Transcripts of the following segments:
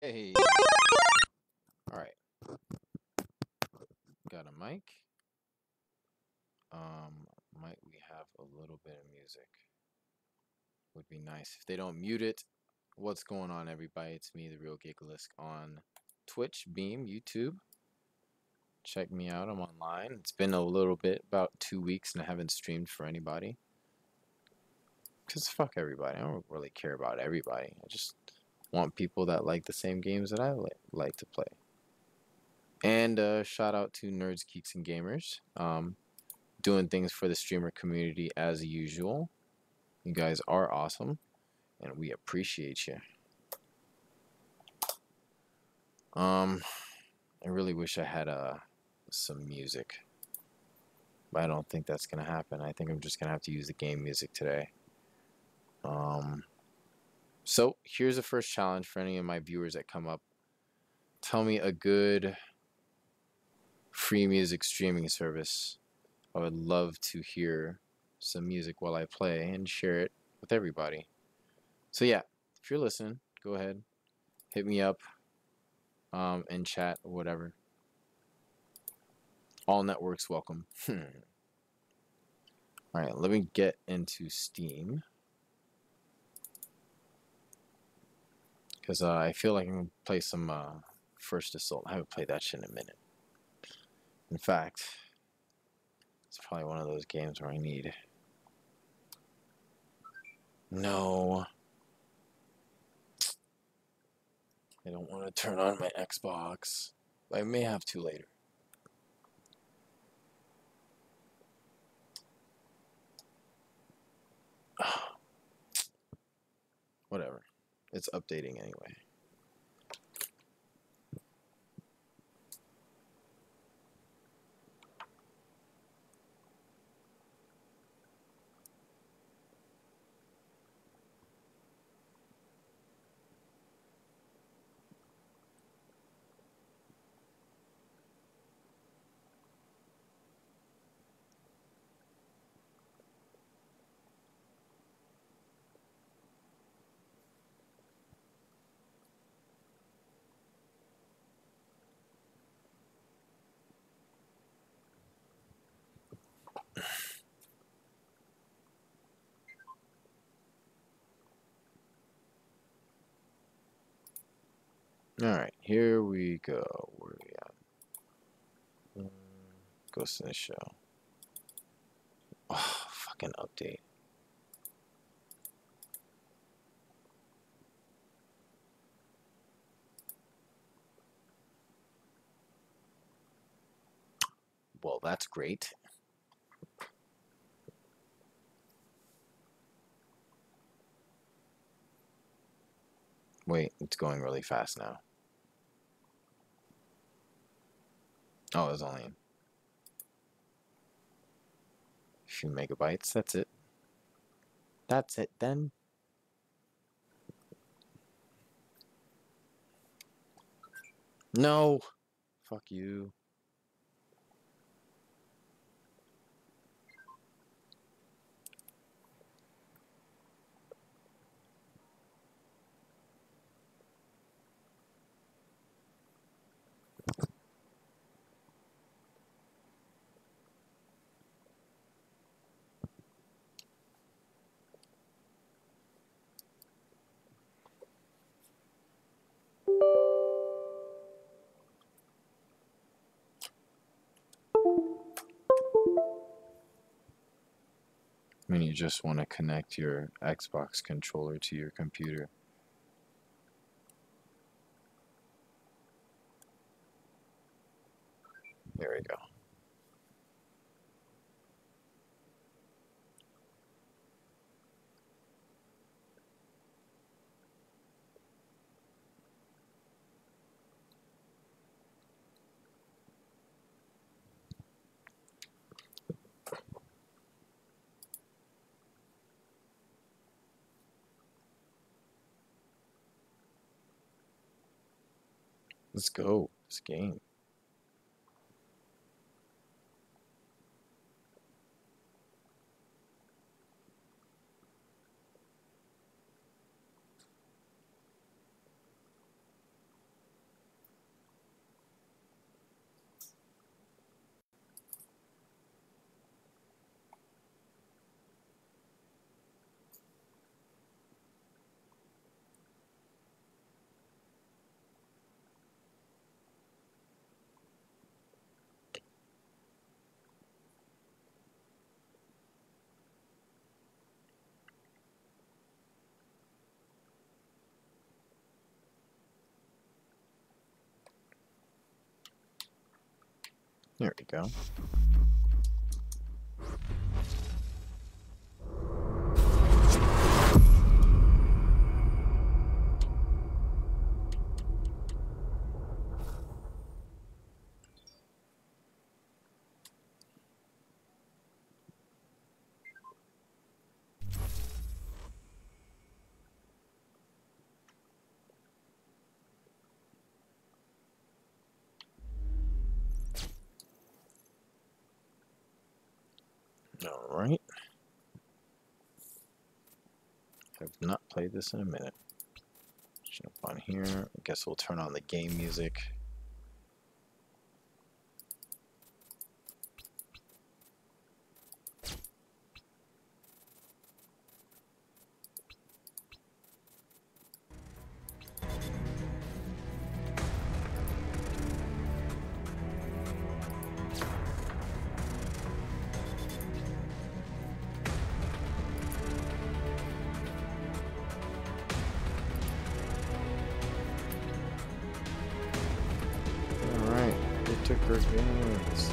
Hey, all right, got a mic. Might we have a little bit of music? Would be nice if they don't mute it. What's going on, everybody? It's me, the Real Gigalisk, on Twitch, Beam, YouTube. Check me out. I'm online. It's been a little bit, about 2 weeks, and I haven't streamed for anybody. Cause fuck everybody. I don't really care about everybody. I just want people that like the same games that I like to play. And shout out to Nerds, Geeks, and Gamers. Doing things for the streamer community as usual. You guys are awesome, and we appreciate you. I really wish I had some music, but I don't think that's gonna happen. I think I'm just gonna have to use the game music today. So here's the first challenge for any of my viewers that come up. Tell me a good free music streaming service. I would love to hear some music while I play and share it with everybody. So yeah, if you're listening, go ahead, hit me up in chat or whatever. All networks welcome. Alright, let me get into Steam. Because I feel like I'm going to play some First Assault. I haven't played that shit in a minute. In fact, it's probably one of those games where I need... No. I don't want to turn on my Xbox. I may have to later. Whatever. It's updating anyway. Alright, here we go. Where are we at? Ghost in the Shell. Oh, fucking update. Well, that's great. Wait, it's going really fast now. Oh, it's only a few megabytes. That's it. That's it then. No! Fuck you. I mean, you just want to connect your Xbox controller to your computer. There we go. Let's go. This game. There we go. All right. Have not played this in a minute. Jump on here. I guess we'll turn on the game music. Ticker games.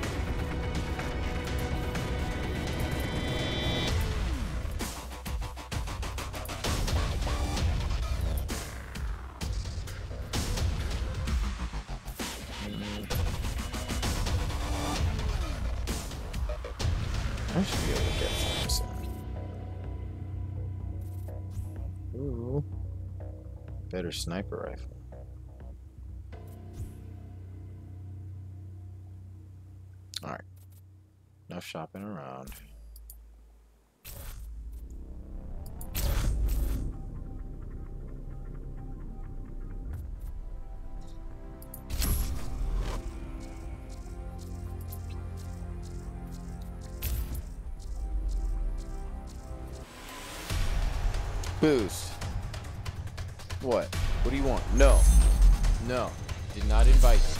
I should be able to get some soon. Ooh, better sniper rifle. Alright, enough shopping around. Boost. What? What do you want? No. No. Did not invite you.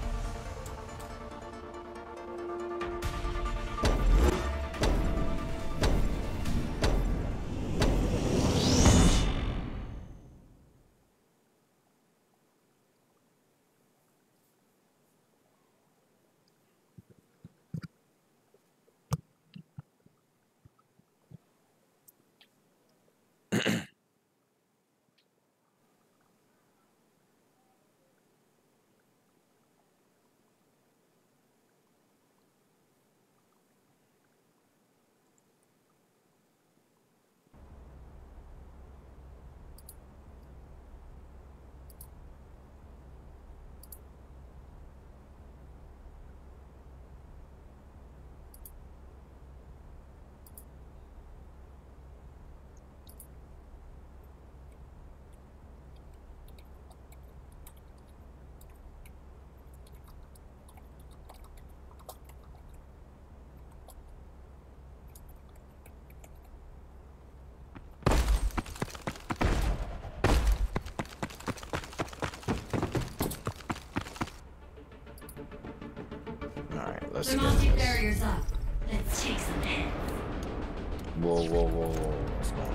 Let's the multi barrier's up. Let's take some hits. Whoa, whoa, whoa, whoa. What's going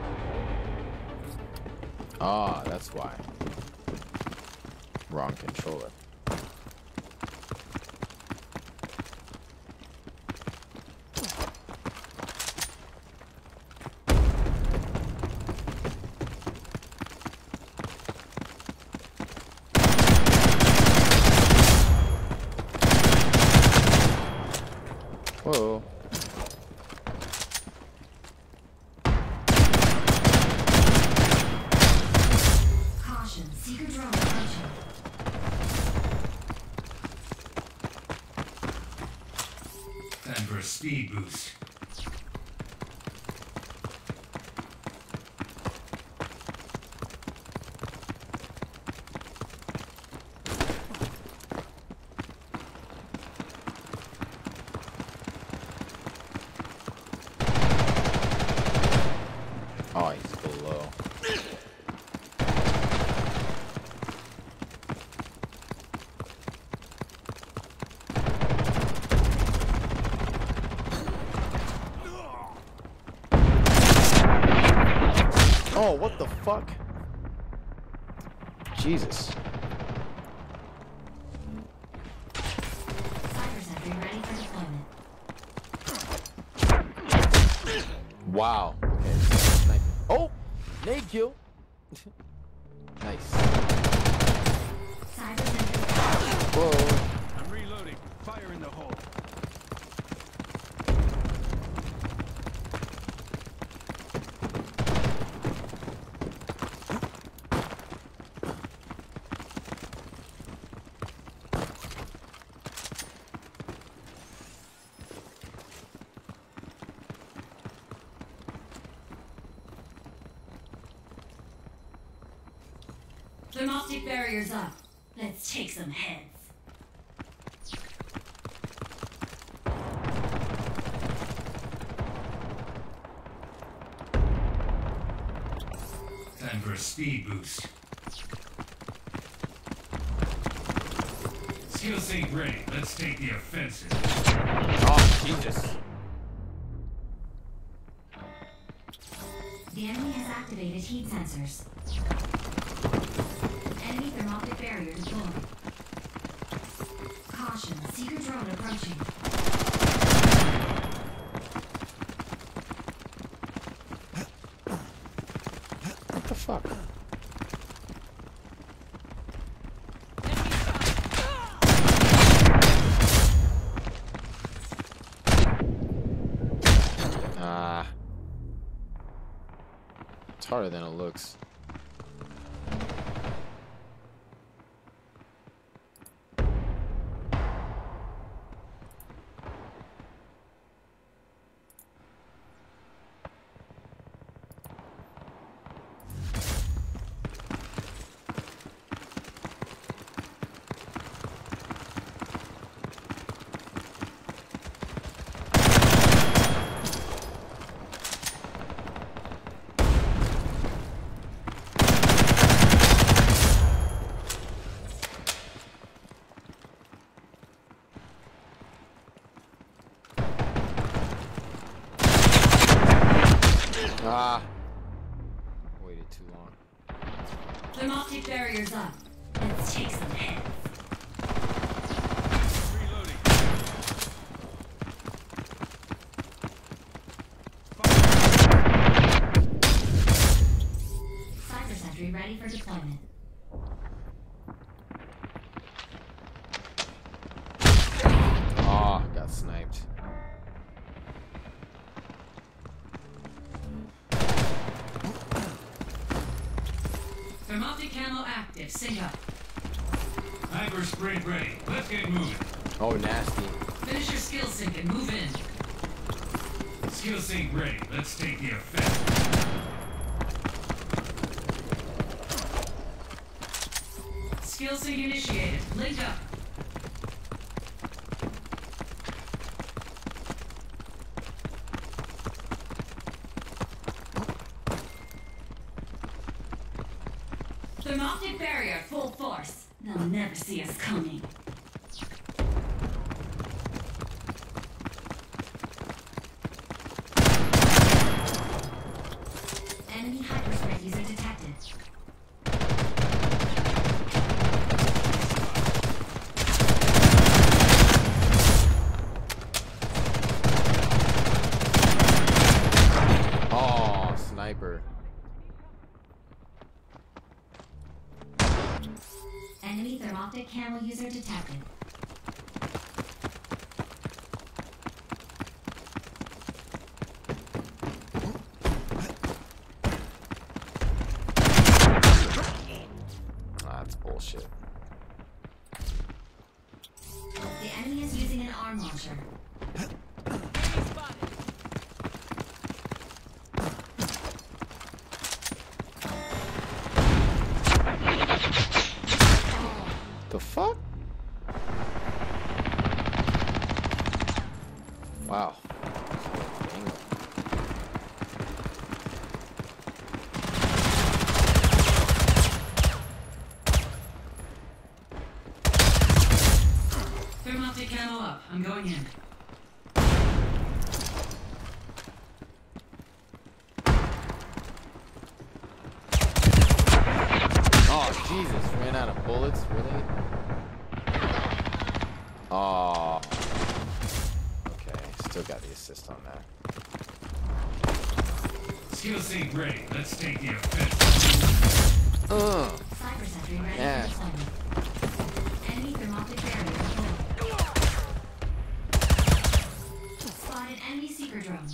on? Ah, that's why. Wrong controller. Whoa. Caution, seeker drone approaching. Time for a speed boost. Oh, he's below. Oh, what the fuck? Jesus. Sighted Wow. Okay. Snipe. Oh! Nade kill. Nice. Cyber sentry. Whoa. I'm reloading. Fire in the hole. Thermoptic barriers up. Let's take some heads. Time for a speed boost. Skill sync ready. Let's take the offensive. Oh, Jesus. The enemy has activated heat sensors. Enemy thermoptic barrier deployed. Caution, seeker drone approaching. What the fuck? Ah. It's harder than it looks. Ah. Waited too long. Thermoptic barriers up. Let's take some heads. Reloading. Cyber sentry ready for deployment. Ah, got sniped. Thermoptic camo active. Sync up. Hyper sprint ready. Let's get moving. Oh, nasty. Finish your skill sync and move in. Skill sync ready. Let's take the offensive. Skill sync initiated. Link up. Thermoptic barrier full force. They'll never see us coming. Enemy hyperspace user detected. Oh, sniper. Enemy thermoptic camo user detected. Ah, that's bullshit. The enemy is using an arm launcher. The fuck? Wow. Dang. Thermoptic camo up. I'm going in. Oh, Jesus. Ran out of bullets? Really? Oh. Okay. Still got the assist on that. Skill sync ready. Let's take the offensive. Cyber sentry ready Yeah. for deployment. Enemy thermoptic barrier deployed. Spotted enemy seeker drone.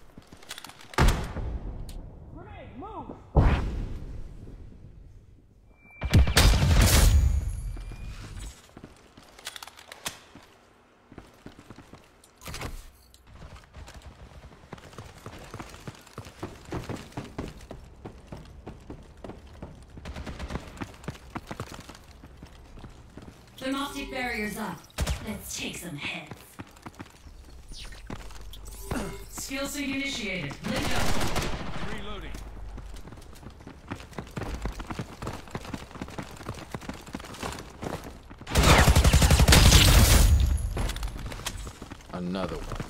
Thermoptic barriers up. Let's take some heads. Skill sync initiated. Link up. Reloading. Another one.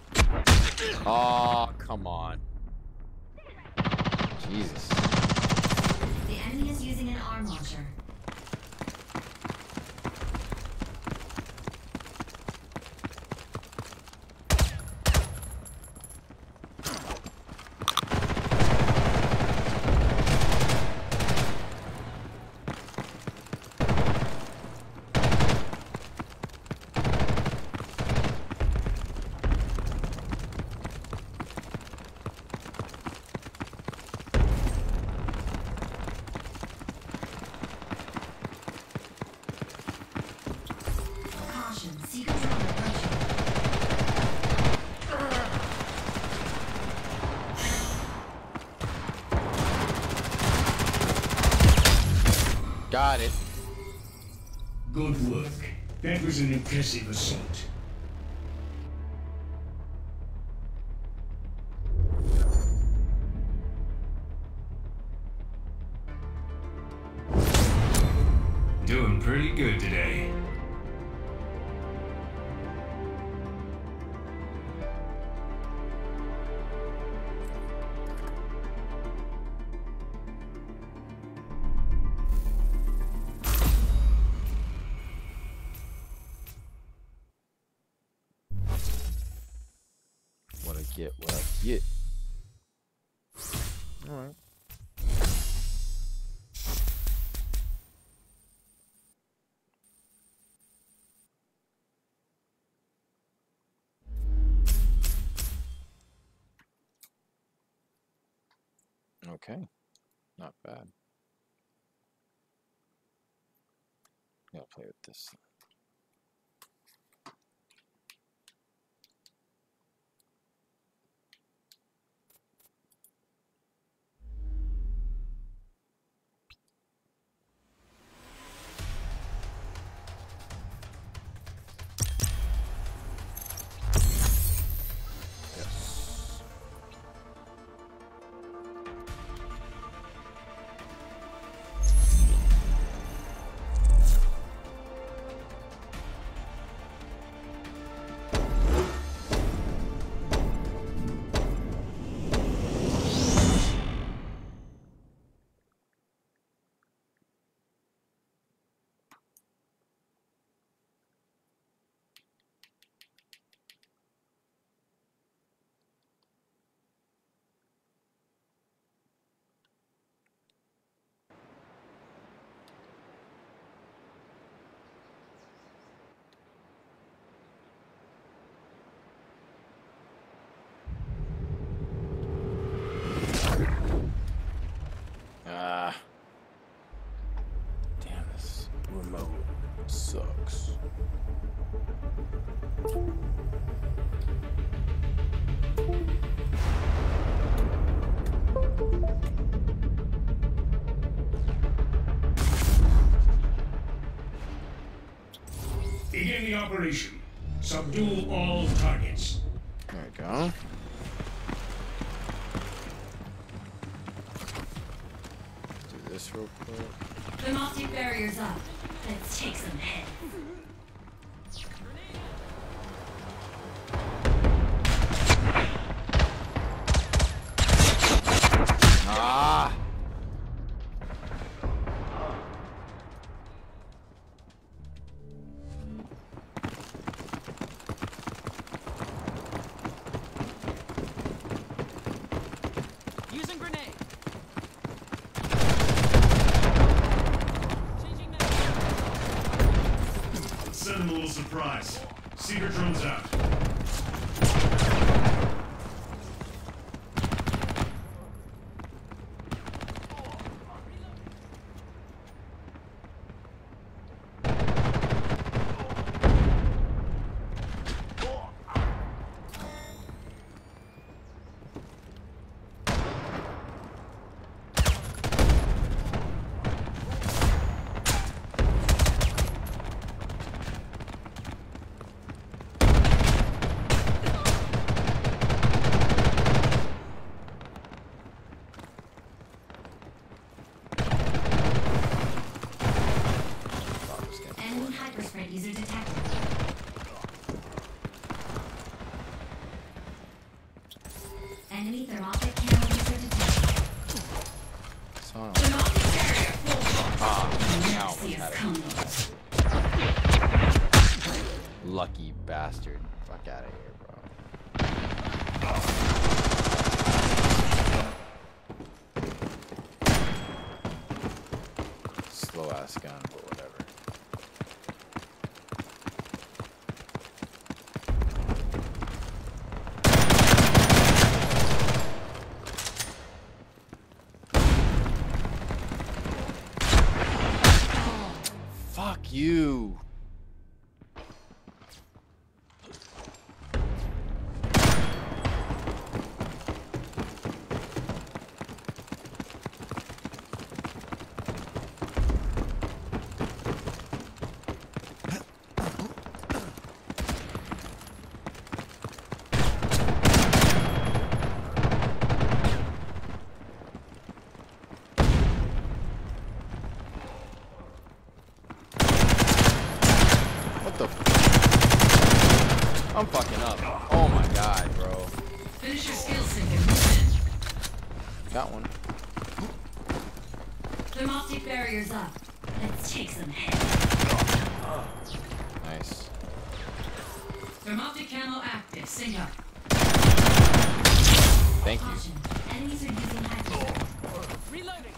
Oh, come on. Jesus. The enemy is using an arm launcher. Caution, seeker drone approaching. Got it. Good work. That was an impressive assault. Doing pretty good today. What I get, what I get. Alright. Okay. Not bad. Gotta play with this. Yes. Ah. Damn, this remote sucks. Begin the operation. Subdue all targets. There we go. Do this real quick. Thermoptic barriers up. Let's take some heads. Ah! Using send them a little surprise. Seeker drones out. Enemy hypersprint user detected. Enemy thermoptic camo user detected. Son of Thermoptic barrier full force. now Never see had us it. coming. lucky bastard. Fuck out of here, bro. Slow ass gun, but whatever. Fuck you. What the I'm fucking up. Oh my god, bro. Finish your skill sync and move Got one. in. Thermoptic barriers up. Let's take some heads. Nice. Thermoptic camo active. Sync up. Thank you. Caution. Enemies are using hypersprint. Reloading.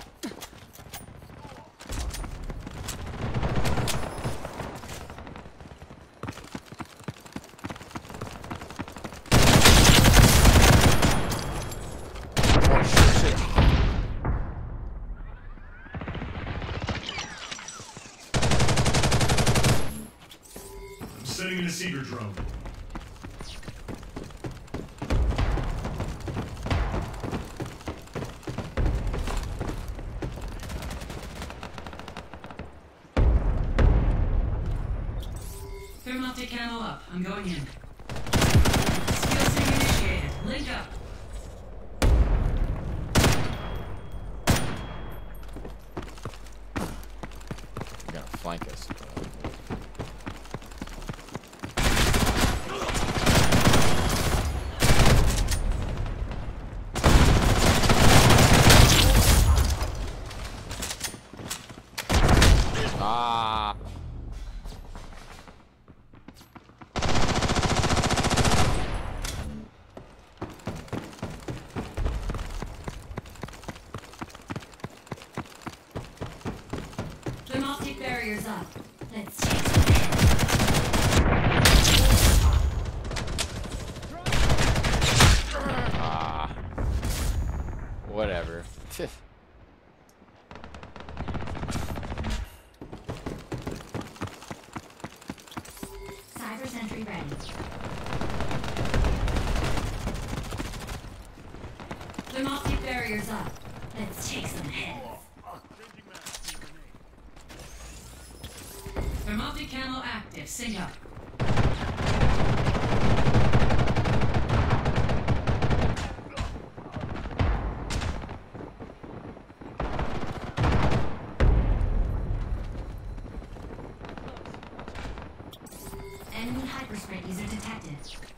Oh shit. I'm sending in a Seeker drone. Thermoptic camo up. I'm going in. Skill sync initiated. Link up. You're gonna flank us. Ah. Thermoptic barriers up. Let's take some heads. Ah. Whatever. Cyber sentry ready. Thermoptic barriers up. Let's take some heads. Thermoptic camo active. Sync up. Enemy hypersprint user detected.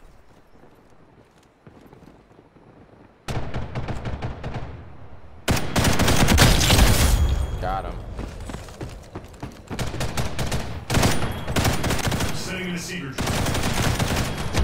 Got him. I'm sending in a Seeker drone.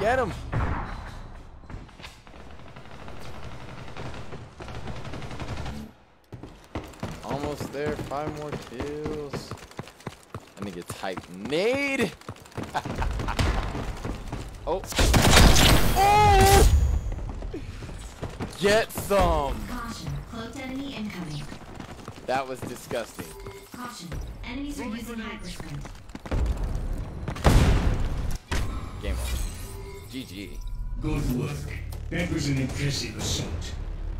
Get him. Almost there. 5 more kills. I think it's hype. Nade. Oh. Oh! Get some. Caution, cloaked enemy incoming. That was disgusting. Caution, enemies are using hypersprint. Game over. GG. Good work. That was an impressive assault.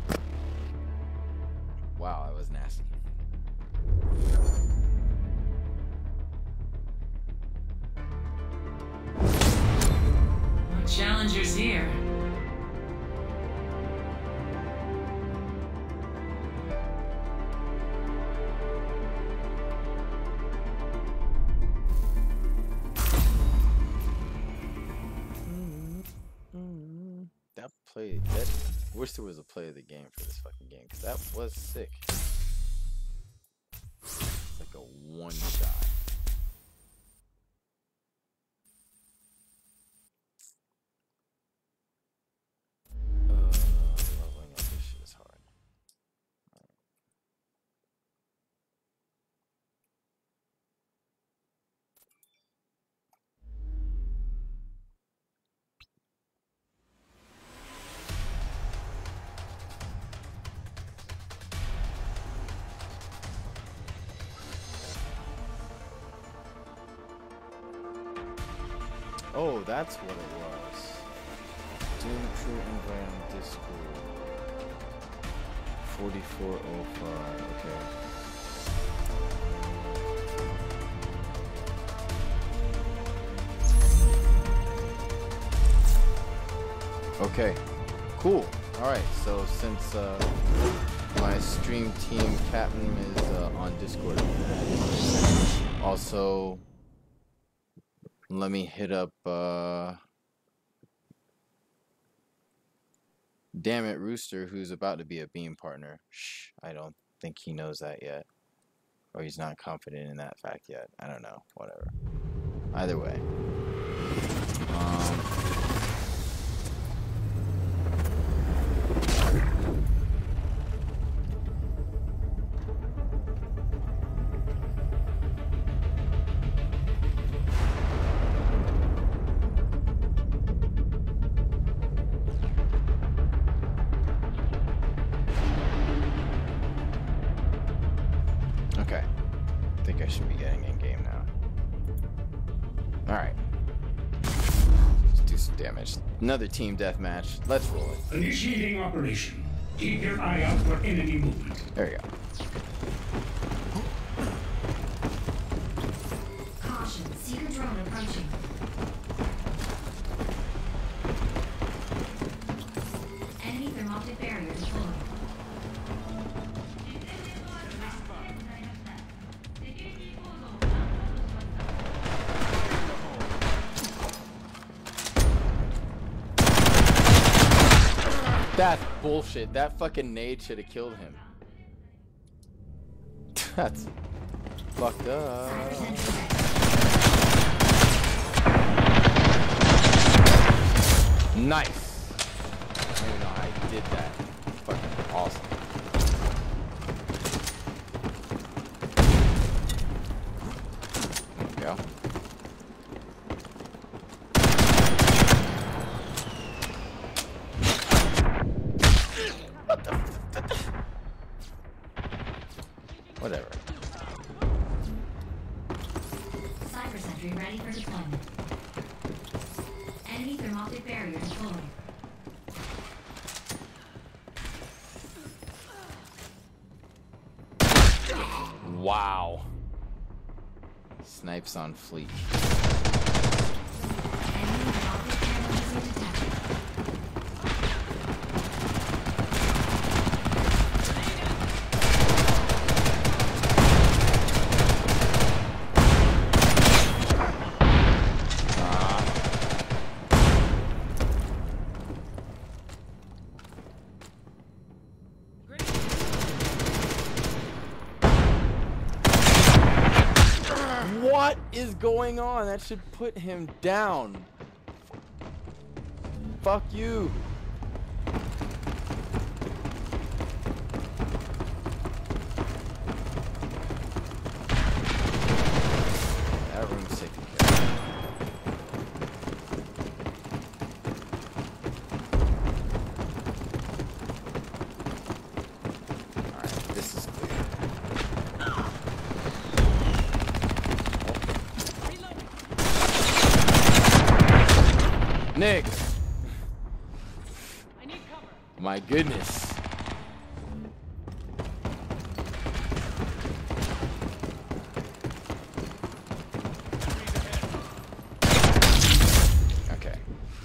Wow, that was nasty. No challengers here. That play, that wish there was a play of the game for this fucking game, because that was sick. It's like a one shot. Leveling up this shit is hard. Oh, that's what it was. Doom Crew invite on Discord. 4405. Okay. Okay. Cool. All right. So since my stream team captain is on Discord, also. Let me hit up, damn it, Rooster, who's about to be a beam partner. Shh, I don't think he knows that yet. Or he's not confident in that fact yet. I don't know, whatever. Either way. Okay. I think I should be getting in game now. Alright. Let's do some damage. Another team deathmatch. Let's roll it. Initiating operation. Keep your eye out for enemy movement. There you go. Caution, seeker drone approaching. Enemy thermoptic barrier deployed. That's bullshit. That fucking nade should have killed him. That's fucked up. Nice. I don't even know how I did that. Fucking awesome. There we go. Whatever. Cyber sentry ready for deployment. Enemy thermoptic barrier deployed. Wow. Snipes on fleek. Enemy thermoptic terrorism detected. What is going on? That should put him down. Fuck you. That room's taken care of. Alright, this is clear. Nick! I need cover. My goodness. Okay.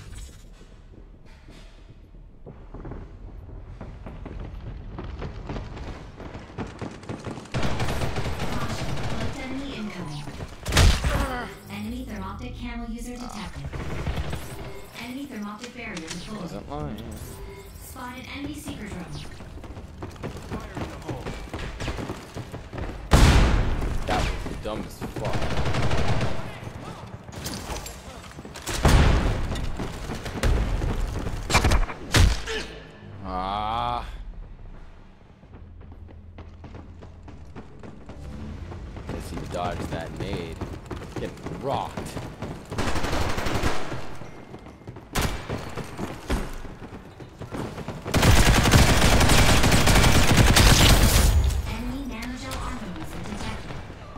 Cloaked enemy incoming. Enemy thermoptic camo user detected. Enemy thermoptic barrier deployed. Wasn't lying. Spotted enemy seeker drone. Fire in the hole. That was dumb as fuck. Ah. Guess he dodged that nade. Getting rocked. Enemy nanogel armor user detected.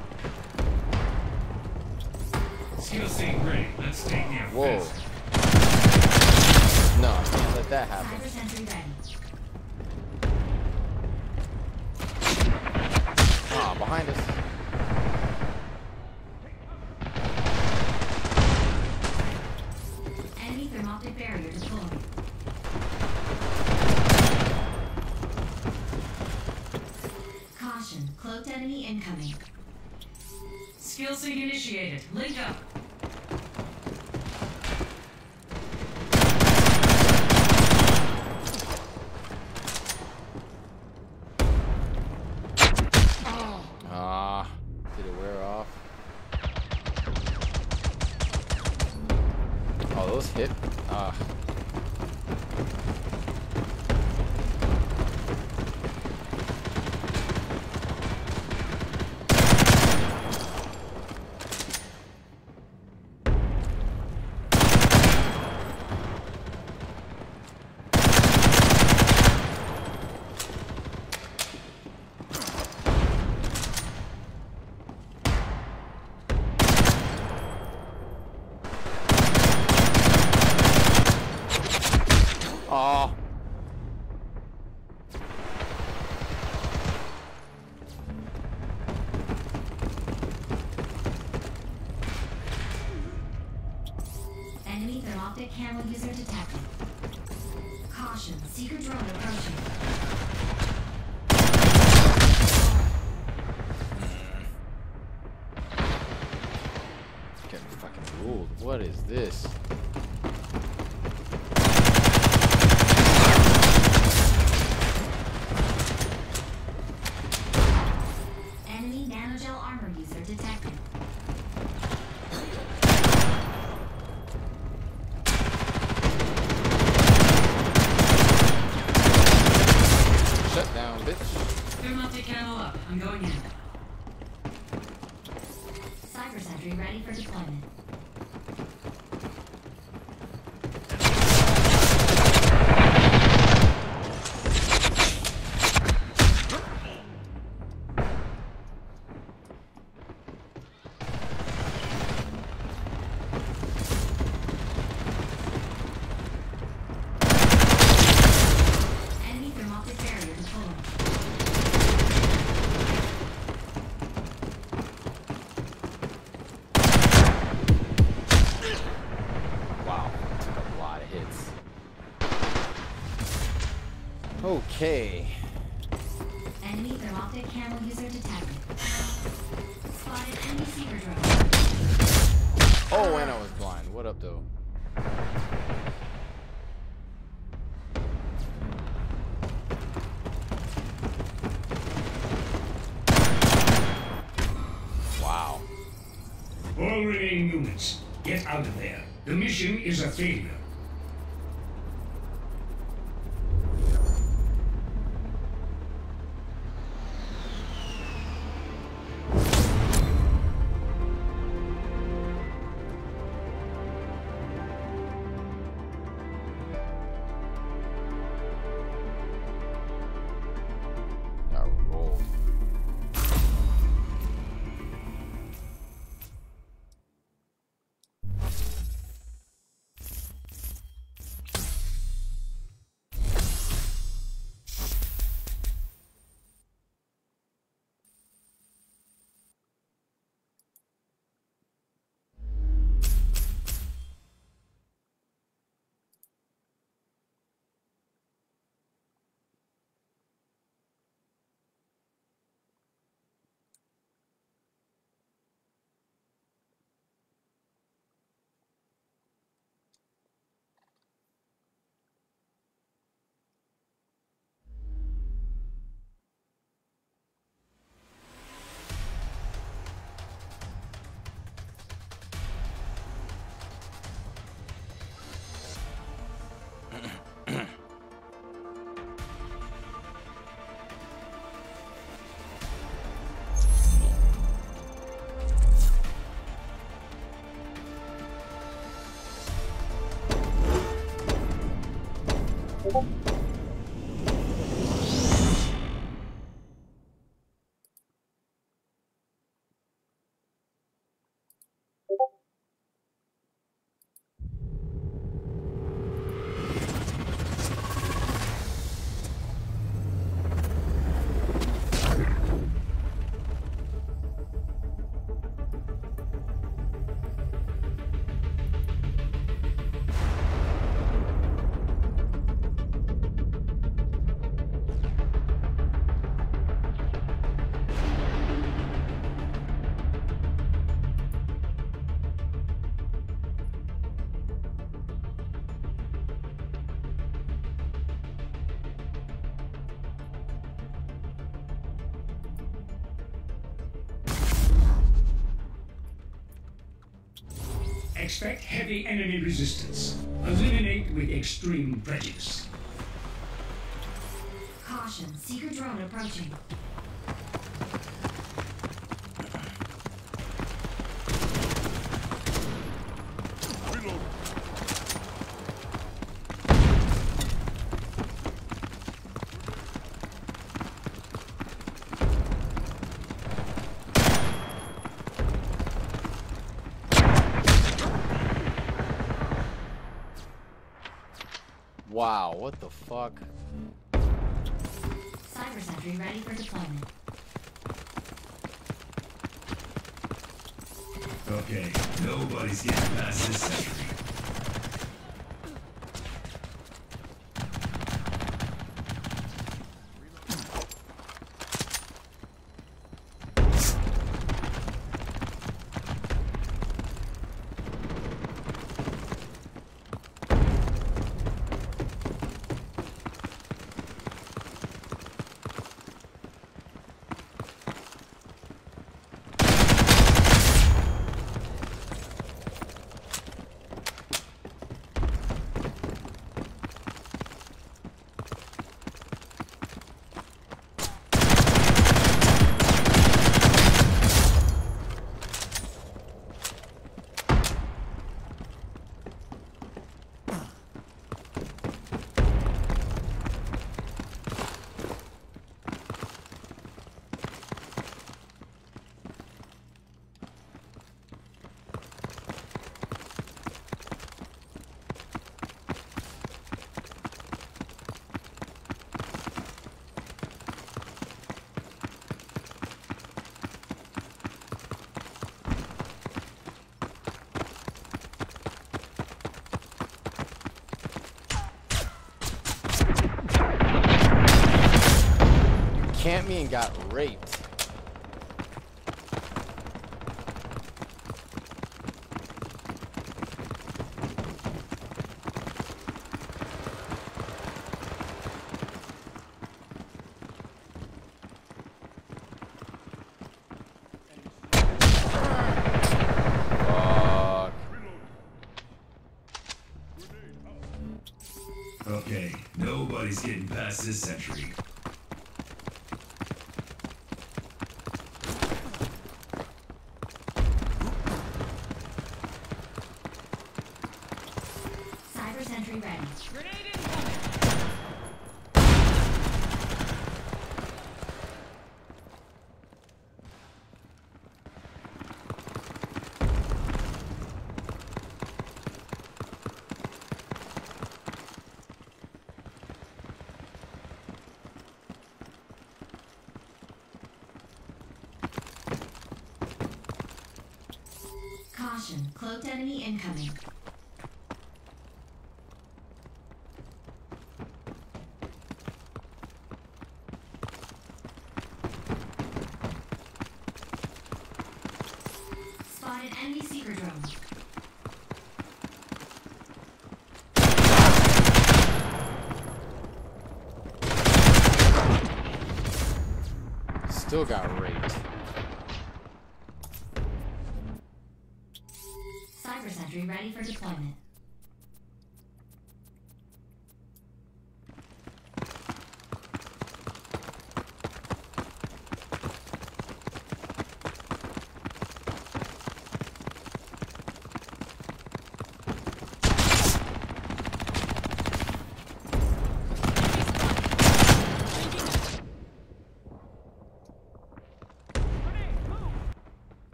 Skill sync ready. Let's take the Whoa. offensive. No, I can't let that happen. Cyber sentry ready. Ah, behind us. Enemy thermoptic barrier deployed. Caution, cloaked enemy incoming. Skill sync initiated. Link up. Ah, did it wear off? Oh, those hit. Ah. Oh. Enemy thermoptic camo user detected. Caution, seeker drone approaching. Getting fucking ruled. What is this? Enemy nanogel armor user detected. Shut down, bitch. Thermoptic camo up. I'm going in. Cyber sentry ready for deployment. Enemy thermoptic barrier deployed. Wow, took a lot of hits. Okay. Enemy thermoptic camo user detected. Spotted enemy seeker drone. Oh, and I was blind. What up, though? Wow. All remaining units, get out of there. The mission is a failure. Expect heavy enemy resistance. Eliminate with extreme prejudice. Caution, seeker drone approaching. Reload. Wow, what the fuck? Cyber sentry ready for deployment. Okay, nobody's getting past this sentry. Camped me and got raped. Fuck. Okay, nobody's getting past this sentry. Cyber sentry ready. Caution, cloaked enemy incoming. Spotted enemy seeker drone. Still got raped. Cyber sentry ready for deployment.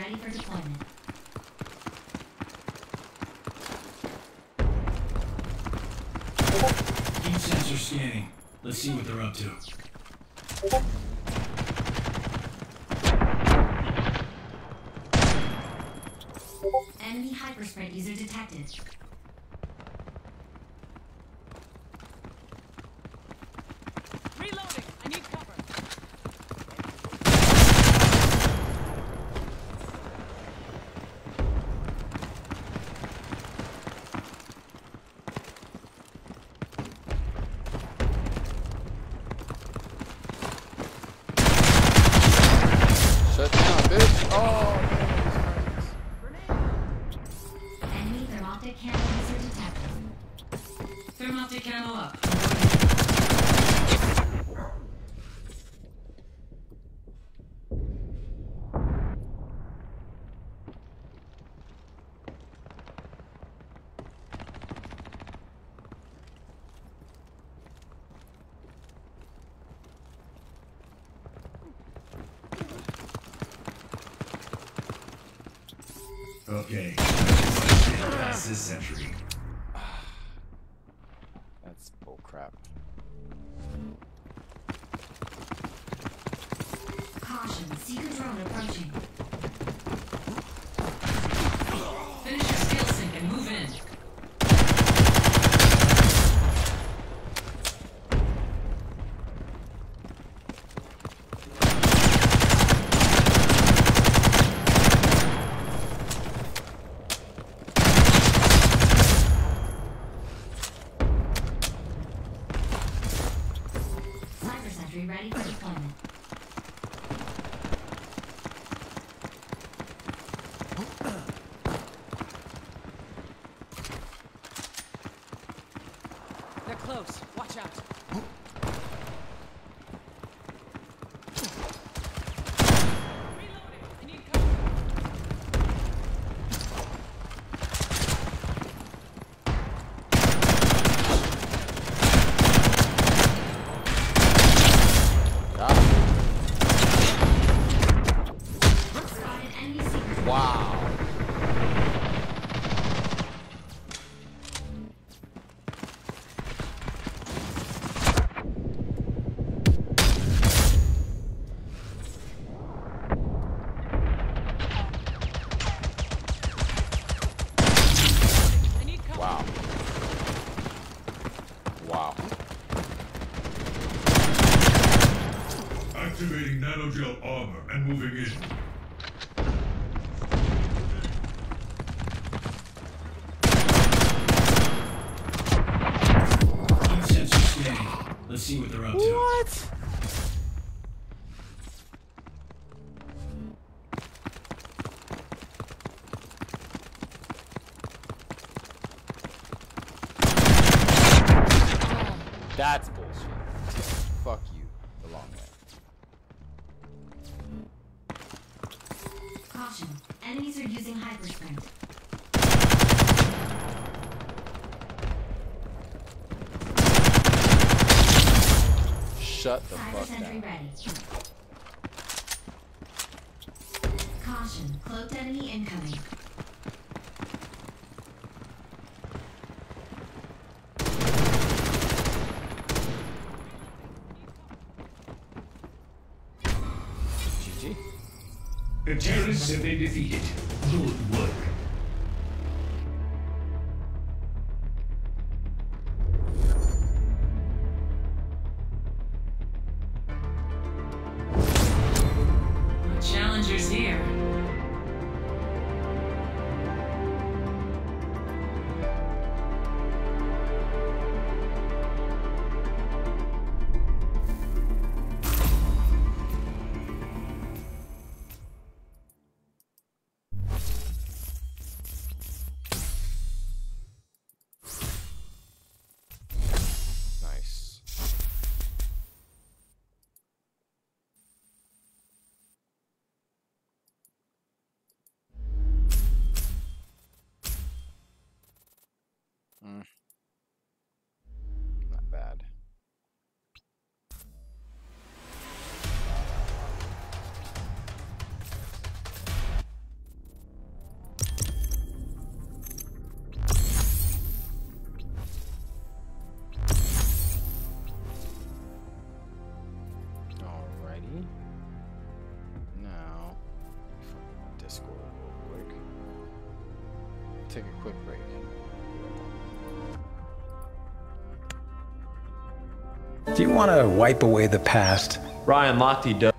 ready for deployment. Keep sensor scanning. Let's see what they're up to. Enemy hypersprint user detected. Reloading. I need cover. Shut down, bitch. Oh, Enemy thermoptic camo user detected. Thermoptic camo up. Okay. Past this century. that's bull crap. Caution, seeker drone approaching. Finish your skill sync and move in. Cyber sentry ready for deployment. They're close. Watch out. Reloading. I need cover. Got him. Spotted enemy seeker drone. Wow. I need cover. Wow. Wow. Activating nanogel armor and moving in. Keep sensor scanning. Let's see what they're up to. What? That's bullshit. Fuck you. The long way. Caution, enemies are using hypersprint. Shut the Cyber fuck sentry down. ready. Caution, cloaked enemy incoming. GG. The terrorists have been defeated. Good work. Challengers here. take a quick break. Do you want to wipe away the past? Ryan Lochte does.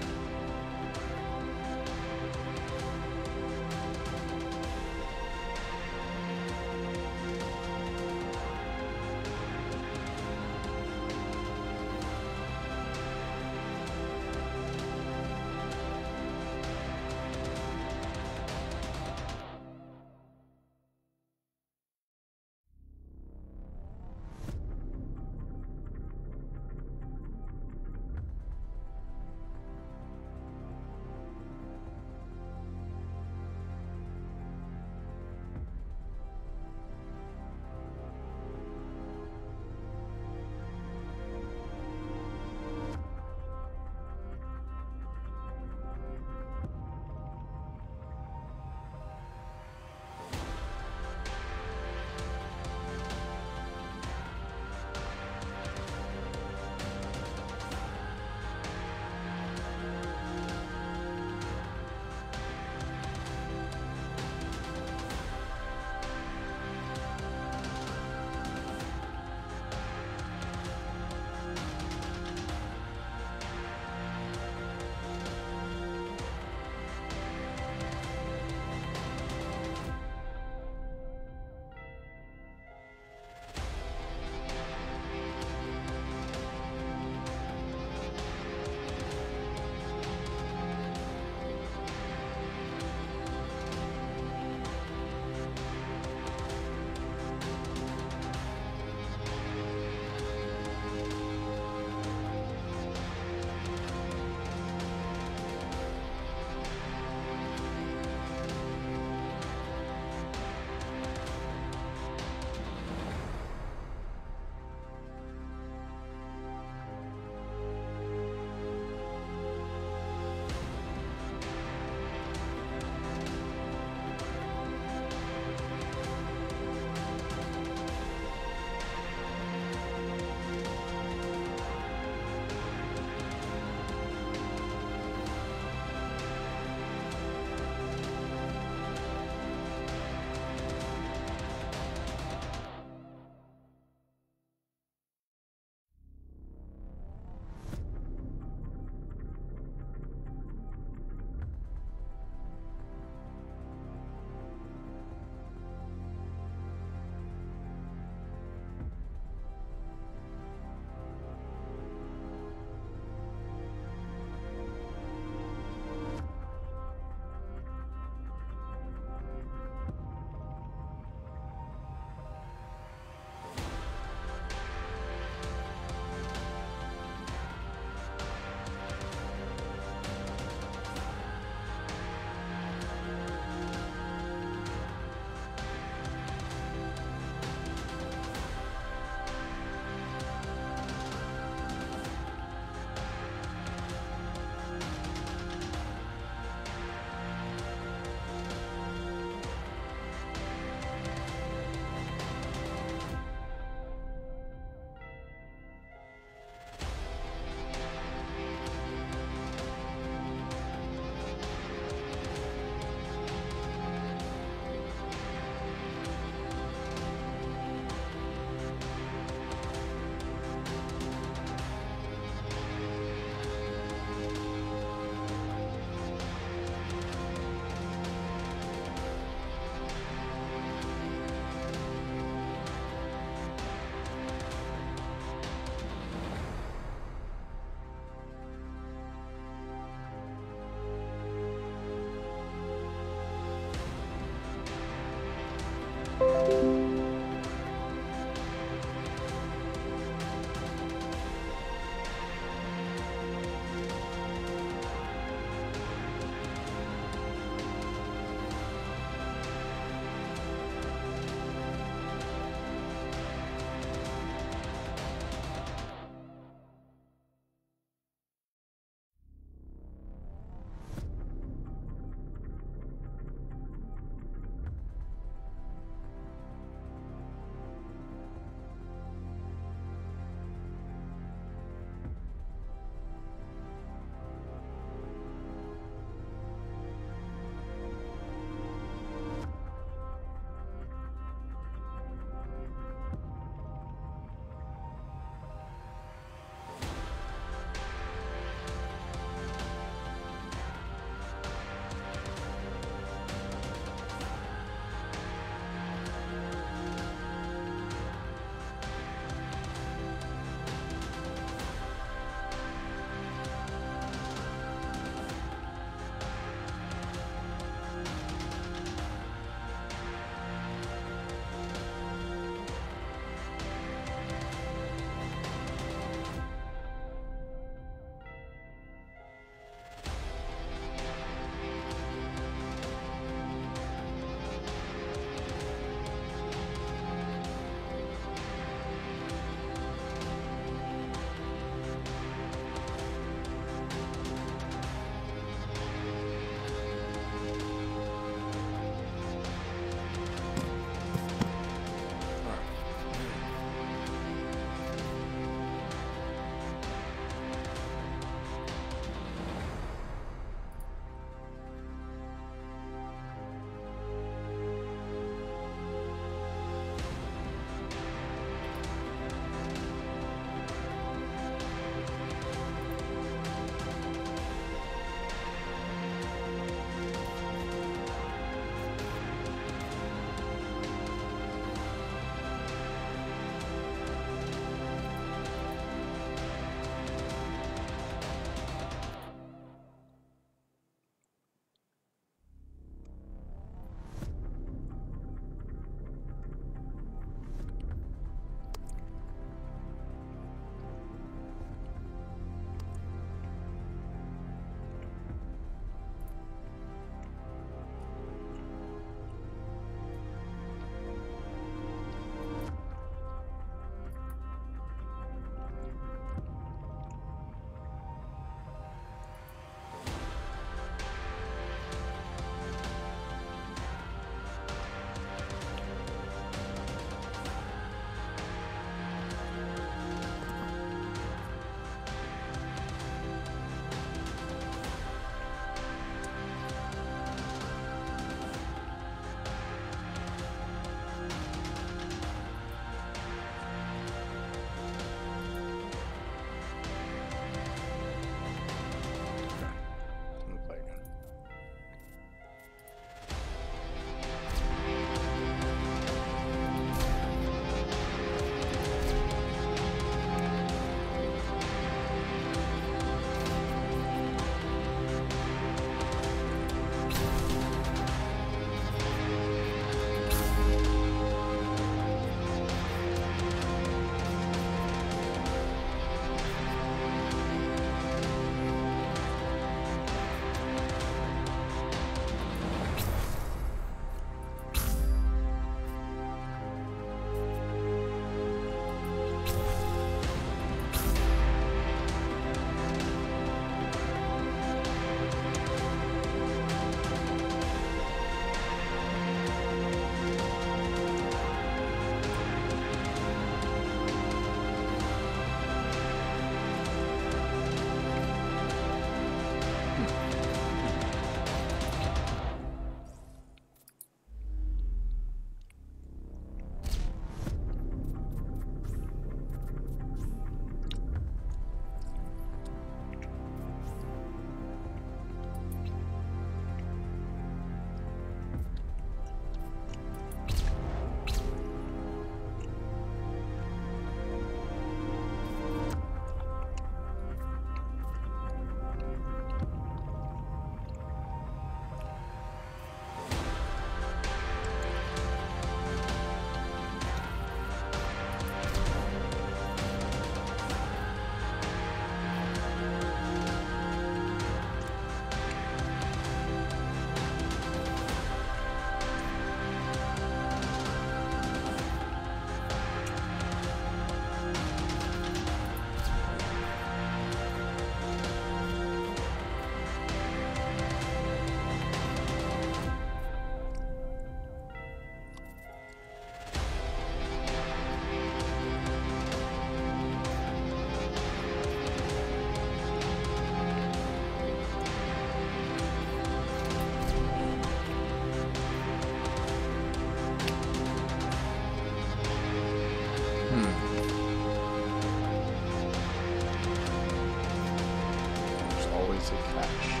points of cash.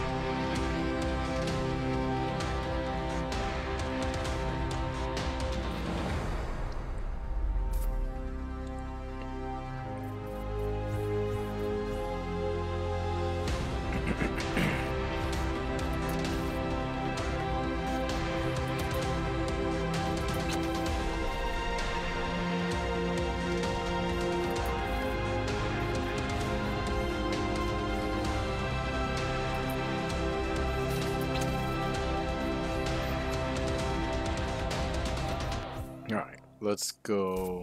All right, let's go.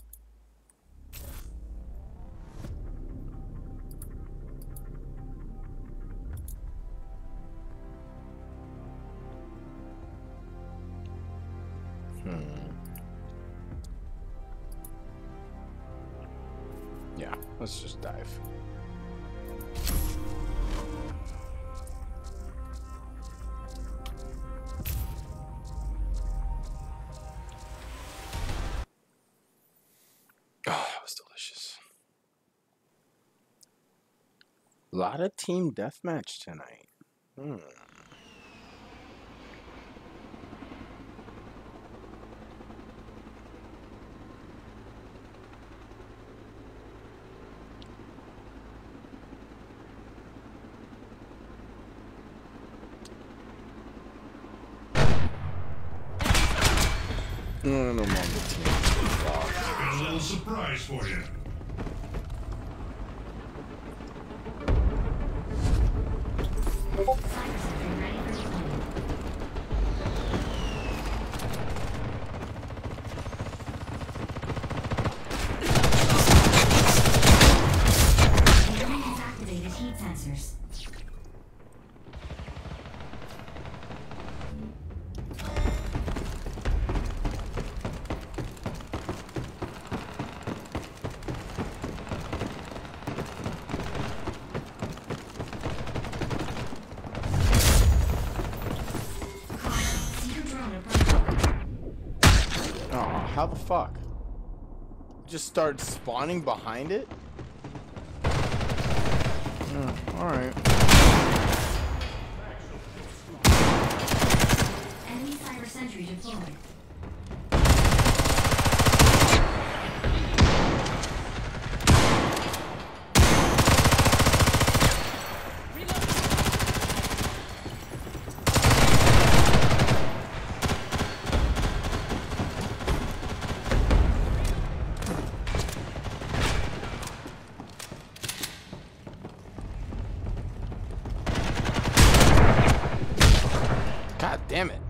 Yeah, let's just dive. Oh, that was delicious. A lot of team deathmatch tonight. No, no, no, team. Got a little surprise for you. Cyber sentry ready for deployment. The unit has activated heat sensors. Oh, how the fuck? Just start spawning behind it? Alright. Enemy cyber sentry deployed. God damn it.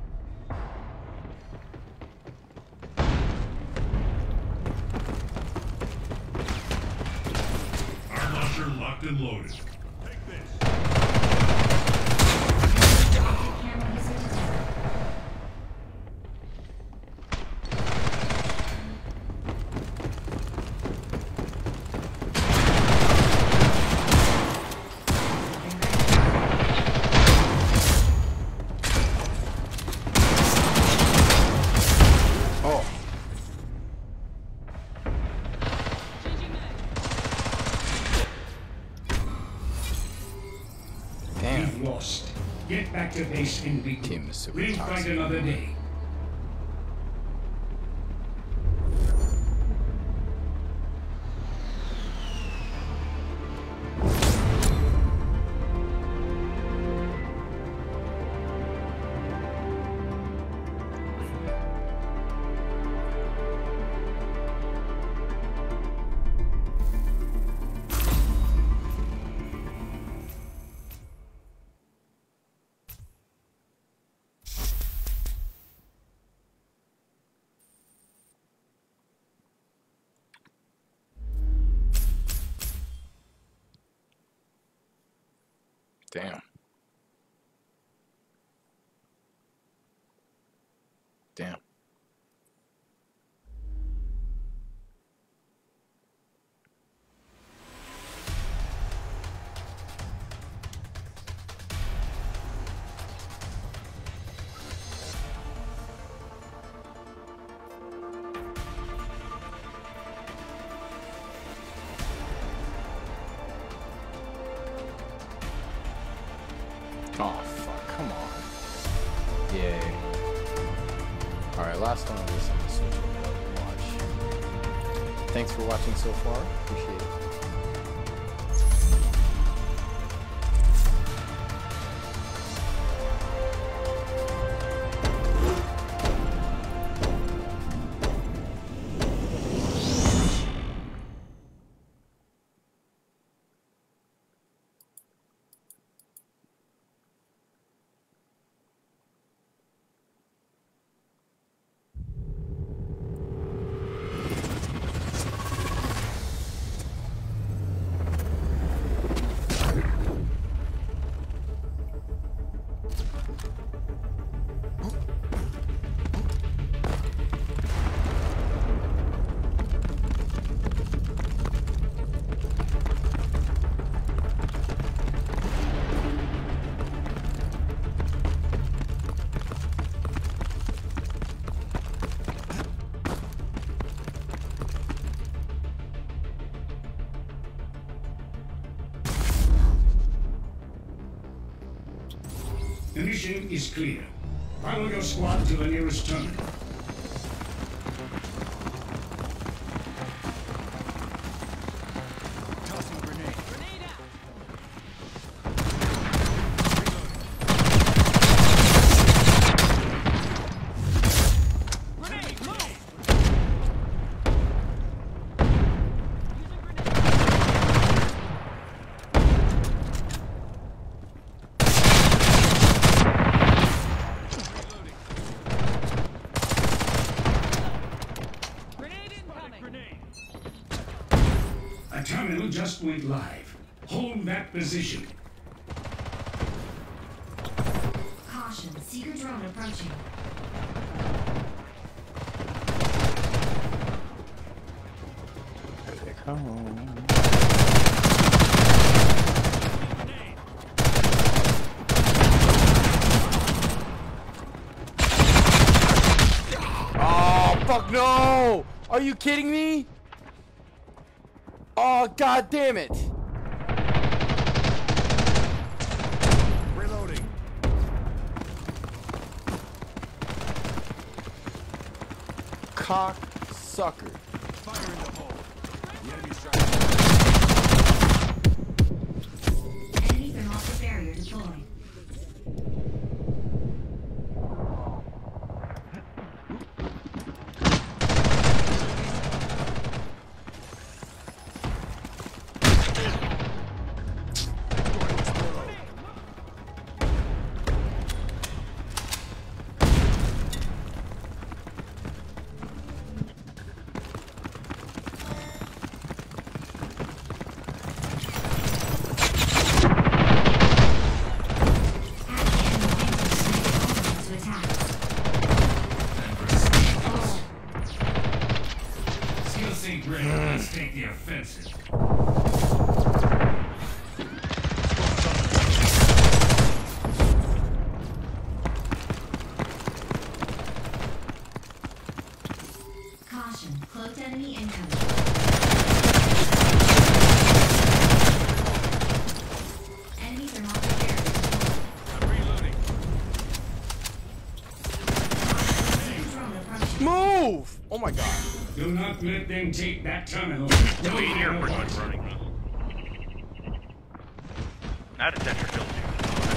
Our launcher locked and loaded. Take this. Camera user detected. Oh. Damn. We've lost. Get back to base and regroup. Team is super We'll toxic. fight another day. Damn. Damn. Oh, fuck. Come on. Yay. Alright, last one of this. I'm gonna switch over and watch. Thanks for watching so far. Appreciate it. The mission is clear. Follow your squad to the nearest terminal. Tossing grenade. Grenade out. Grenade, move. Grenade incoming. Grenade. A terminal just went live. Hold that position. Caution, Seeker drone approaching. Here they come. Oh, fuck no! Are you kidding me? Oh, god damn it! Reloading. Cock sucker. Fire in the hole. The enemy's trying to... Enemy thermoptic barrier deployed. To attack. Skill sync ready. Let's take the offensive. Caution, cloaked enemy incoming. Enemy thermoptic barrier deployed. I'm reloading. Seeker drone approaching. Move! Oh my god. Do not let them take that terminal. Delete airport was running. Not a Tetra kill team.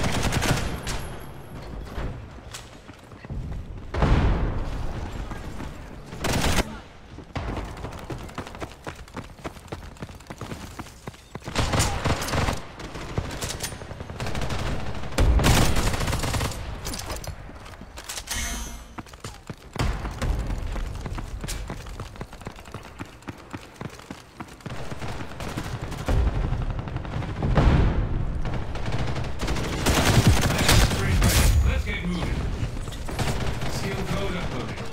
Let's get moving. Skill code uploaded.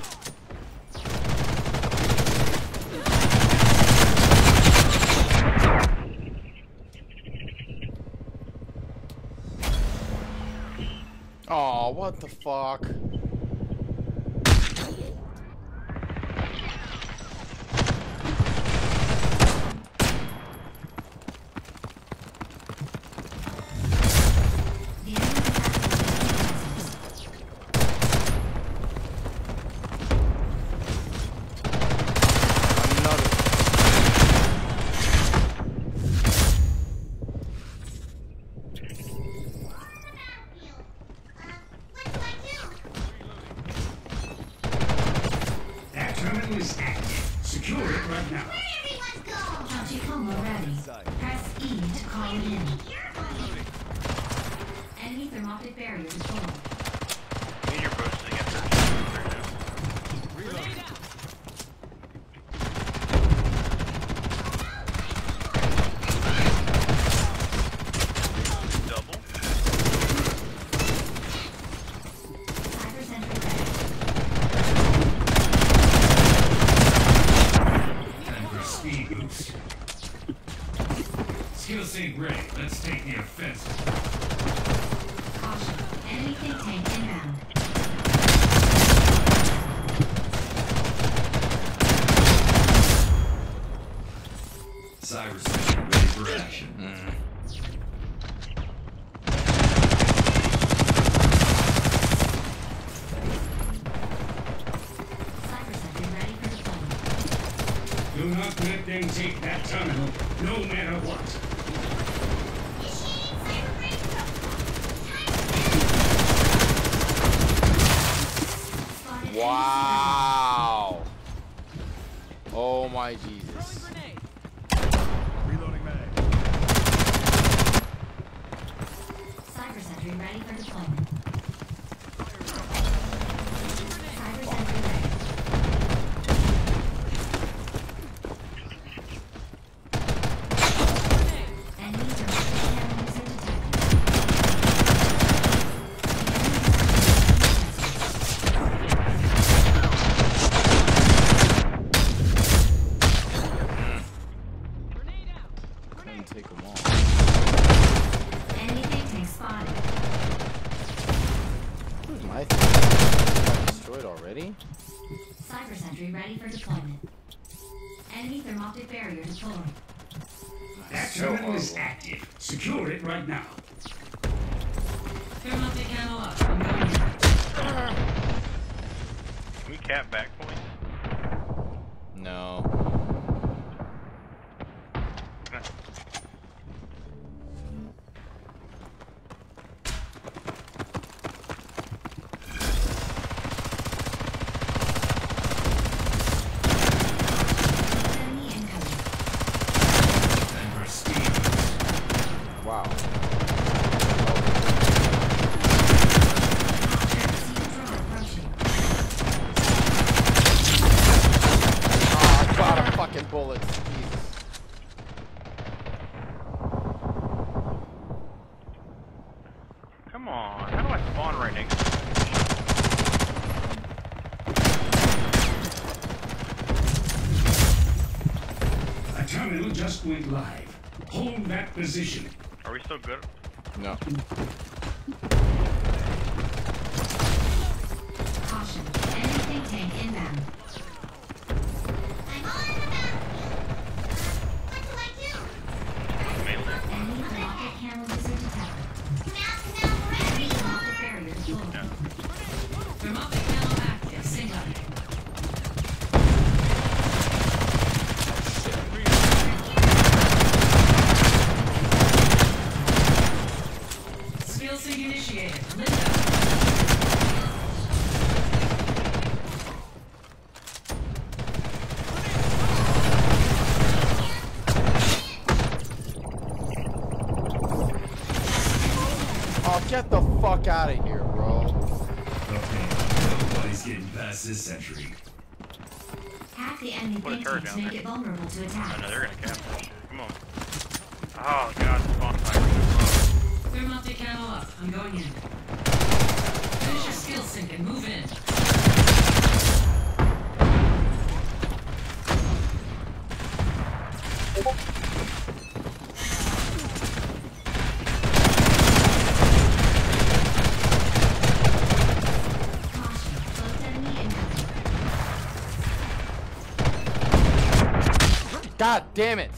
Oh, what the fuck? The enemy is active. Secure it right now. Tachikoma ready. Press E to call it in. Enemy thermoptic barrier deployed. Me and your processing after. Double. Cyber sentry ready. Time for a speed boost. Skill sync ready. Let's take the offensive. Caution. Enemy think tank inbound. Cyber sentry ready for action. Cyber sentry ready for deployment. Do not let them take that tunnel, no matter what. Spotted enemy Wow. Oh my Jesus. Reloading mag. cyber sentry ready for deployment. Cyber sentry ready. Enemy thermoptic camera user detected. Couldn't take them all. Enemy think tank spotted. Where's my thing? Destroyed already? Cyber sentry ready for deployment. Enemy thermoptic barrier deployed. That So terminal is horrible. active. Secure it right now. Thermoptic ammo up. I'm going in. Can we cap back points? No. Enemy incoming. Time for a speed boost. Wow. Receiver drone approaching. Ah, I'm out of fucking bullets. Jesus. Come on. How do I spawn right next to it? A terminal just went live. Hold that position. Are we still good? No. Caution. Enemy think tank inbound. I'm on the What do I do? Melee. Enemy thermoptic camera user detected. Enemy thermoptic barrier deployed. Yeah. Thermoptic ammo active. Sync up. Skill sync initiated. Linda. Oh, get the fuck out of here, bro. Okay, nobody's getting past this century. Hack the enemy Put a think turret tank to down make there. it vulnerable to Oh attack. no, they're gonna cap that shit. Come on. Oh god, spawn fire. Thermoptic ammo up. I'm going in. Finish your skill sync and move in. Caution. Close enemy incoming. God damn it.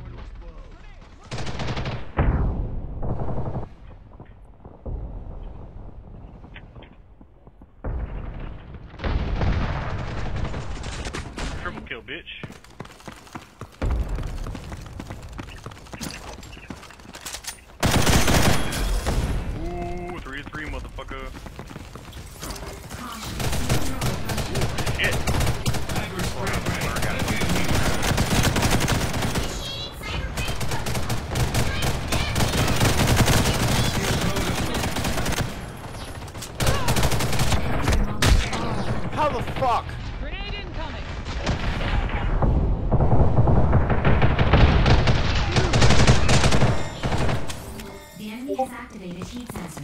Triple kill, bitch. Ooh, 3-3, motherfucker. Caution. Drone approaching. Shit. Cyber spread has activated heat sensors.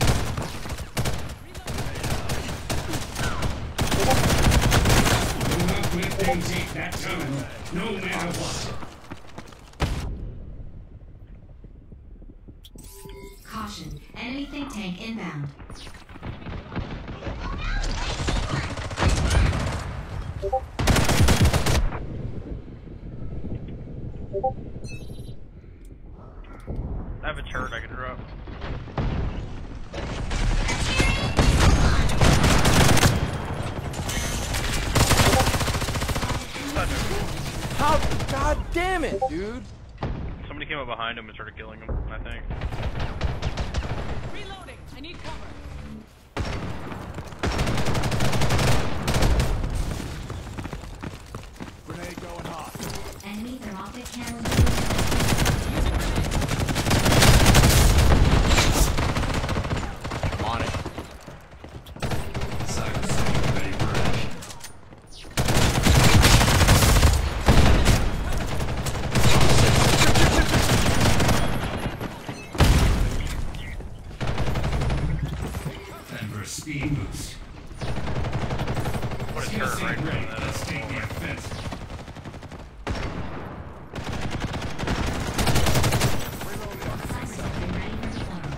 Do not let them take that terminal, no matter what. Caution, enemy think tank inbound. I have a turret I can drop. How? God damn it, dude! Somebody came up behind him and started killing him, I think. Reloading. I need cover. Grenade going hot. Enemy thermoptic cannon. I'm on it. Cyber Center ready for action. Time for a speed boost. Put a turret right in front of that. Let's take the offensive. Cyber sentry ready for deployment.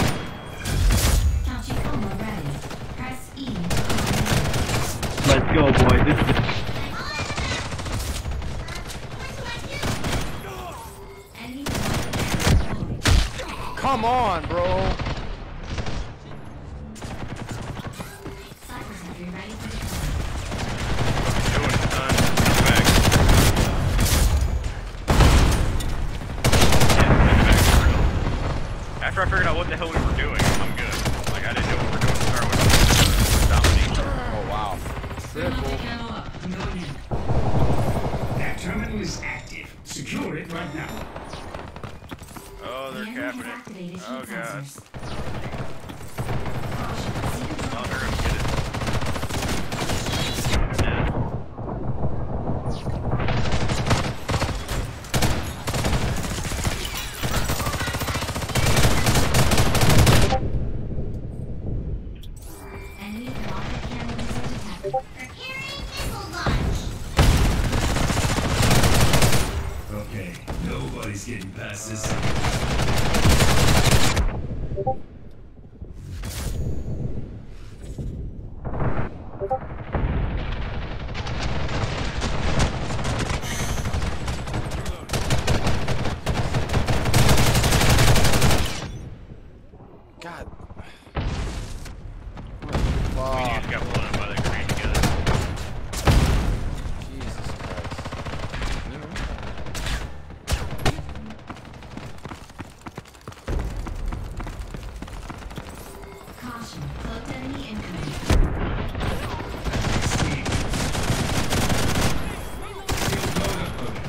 Tachikoma ready. Press E to command. Let's go, boy. This is Enemy thermoptic cannon deployed. Come on, bro. Cyber sentry ready for deployment. Doing it, son. Come back. Yeah, come back for real. After I figured out what the hell we were doing, I'm good. Like, I didn't know what we were doing to start with. Dominate. Oh wow. Thermoptic camo up. I'm going in. That terminal is active. Secure it right now. Oh, they're The enemy capping has it. activated heat Oh, God. sensors. Caution, secret Oh, drone they're gonna get it. Yeah. enemy thermoptic cannon missile detected. Preparing missile launch. Okay, nobody's getting past this. God. We Fuck. just got blown up by that grenade together. Jesus Christ. Caution, cloaked enemy incoming. Speed boost. Shield load uploaded.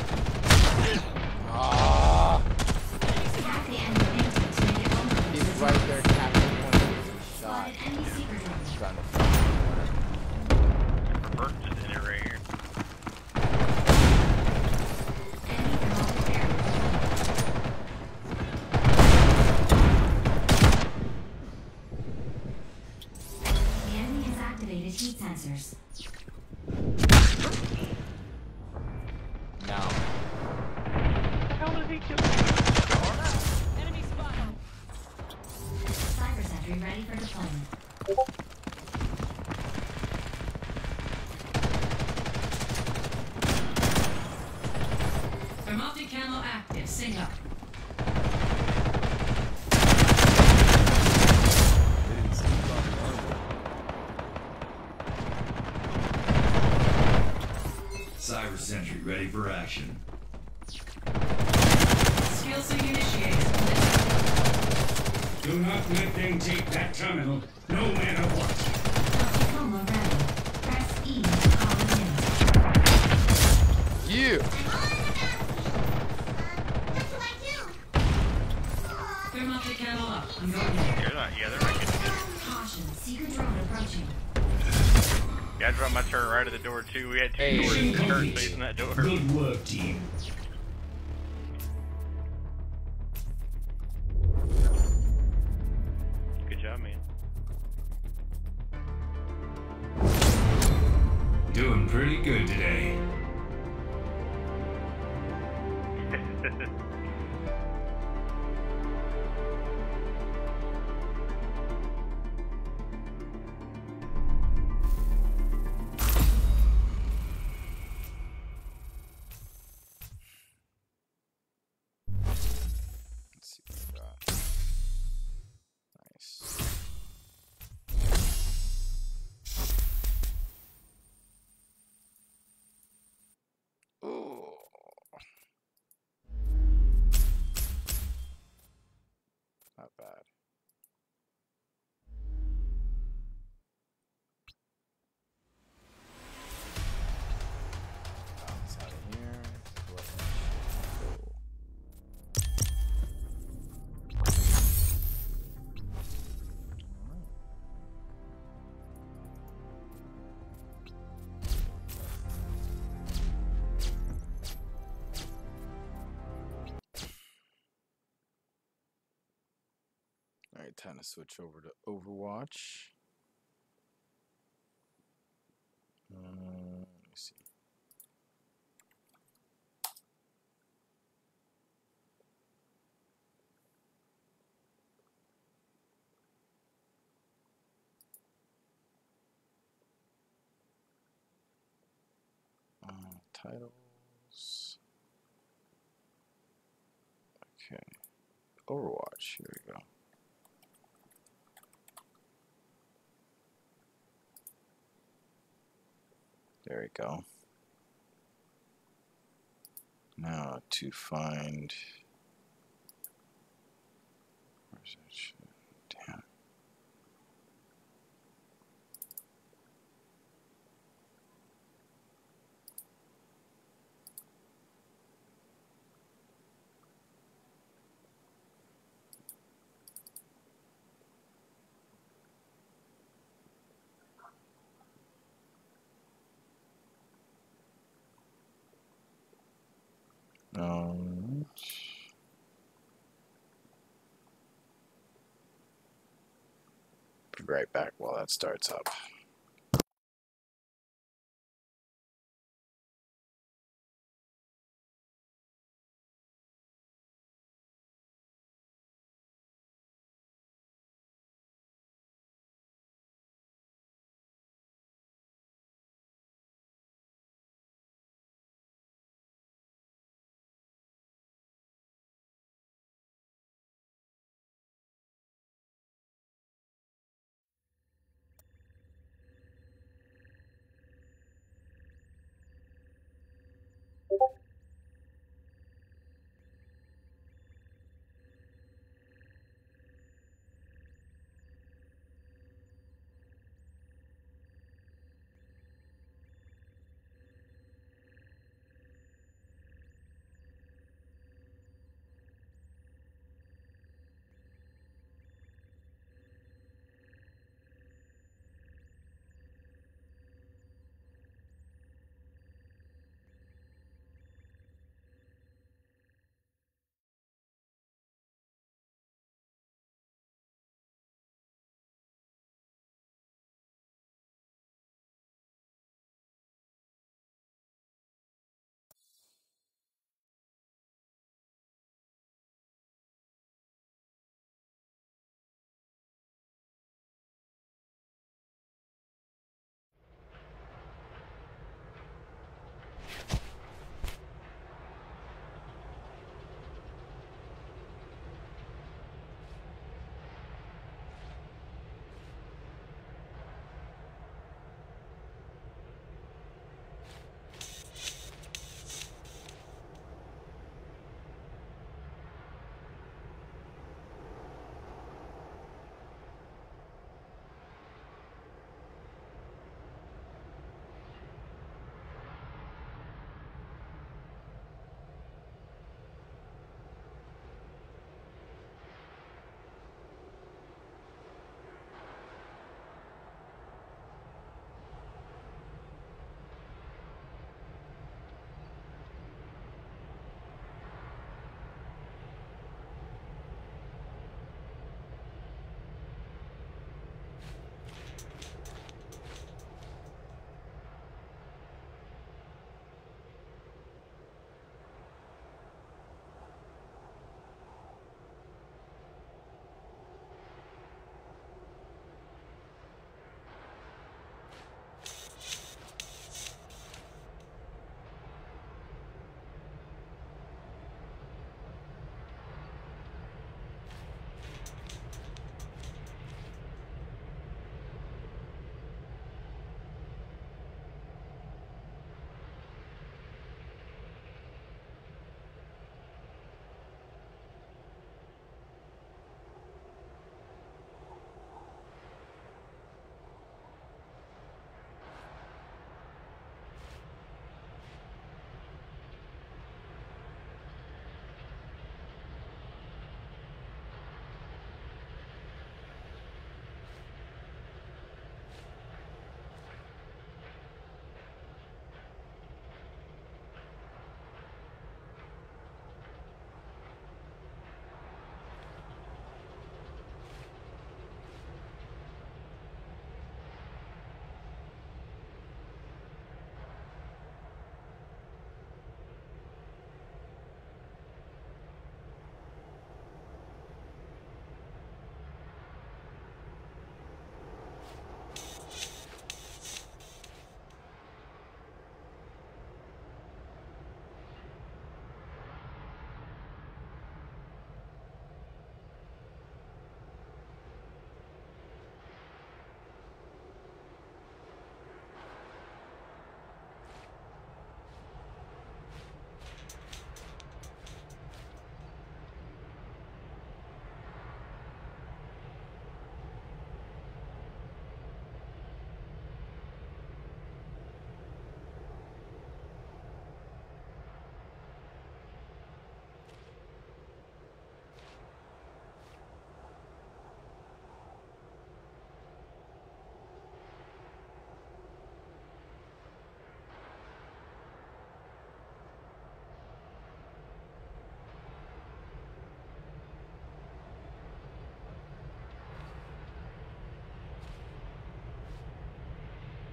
Ah. Attack the enemy think tank to make it vulnerable. He's right there, Captain. One shot. Spotted enemy secret drone. Trying to fucking corner. Burnt just in it right here. Enemy thermoptic barrier deployed. The enemy has activated heat sensors. Now. Enemy spotted. Cyber sentry ready for deployment. Thermoptic camo active. Sync up. They didn't sneak on the armor. Cyber Sentry ready for action. Skill sync initiated. Do not let them take that terminal, no matter what. Tachikoma ready. Press E to call it in. You. Thermoptic camo up. I'm going in. They're not, yeah, they're not getting it. Caution, secret drone approaching. Yeah, I dropped my turret right at the door, too. We had two Hey. doors. Mission The turret complete. facing that door. Good work, team. Doing pretty good today. Let's see what we got. Nice. Ooh. Not bad. Bounce out of here. What go. Alright, time to switch over to Overwatch. Let me see. Titles. Okay. Overwatch. Here we go. There we go. Now to find. Where's that shit? Damn. Be right back while that starts up.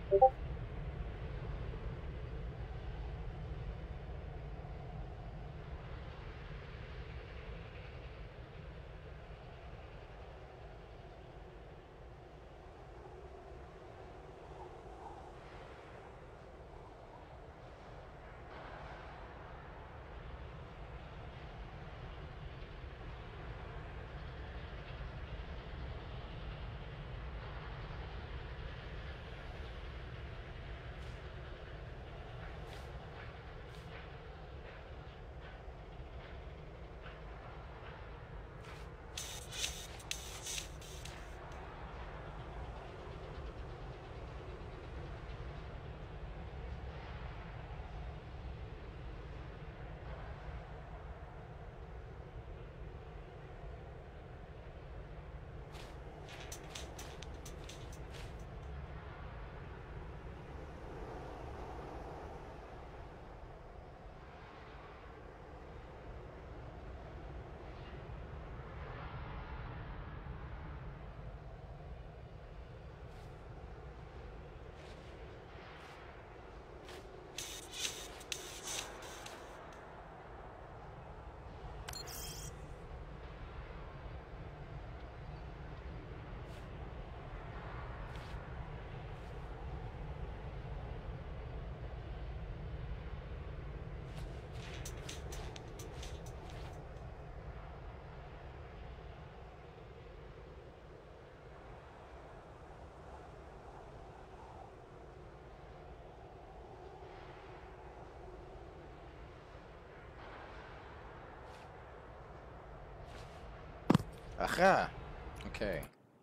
Aha! Okay.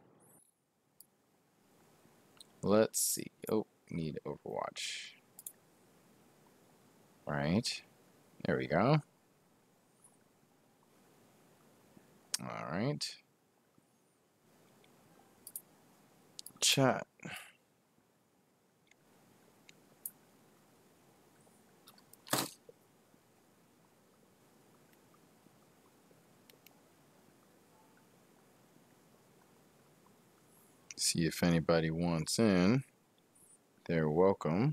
Let's see. Oh, need Overwatch. Right. There we go. Alright. Chat. See if anybody wants in. They're welcome.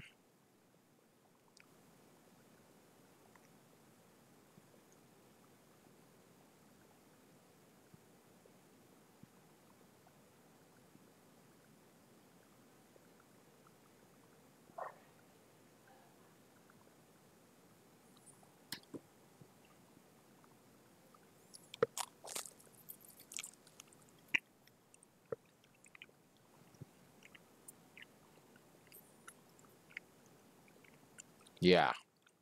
Yeah.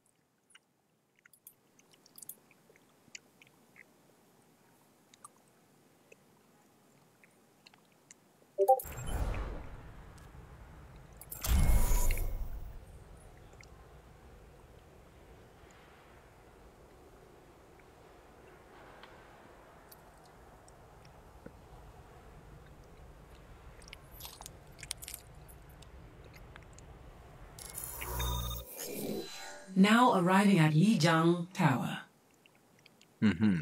Now arriving at Lijiang Tower. Mm-hmm.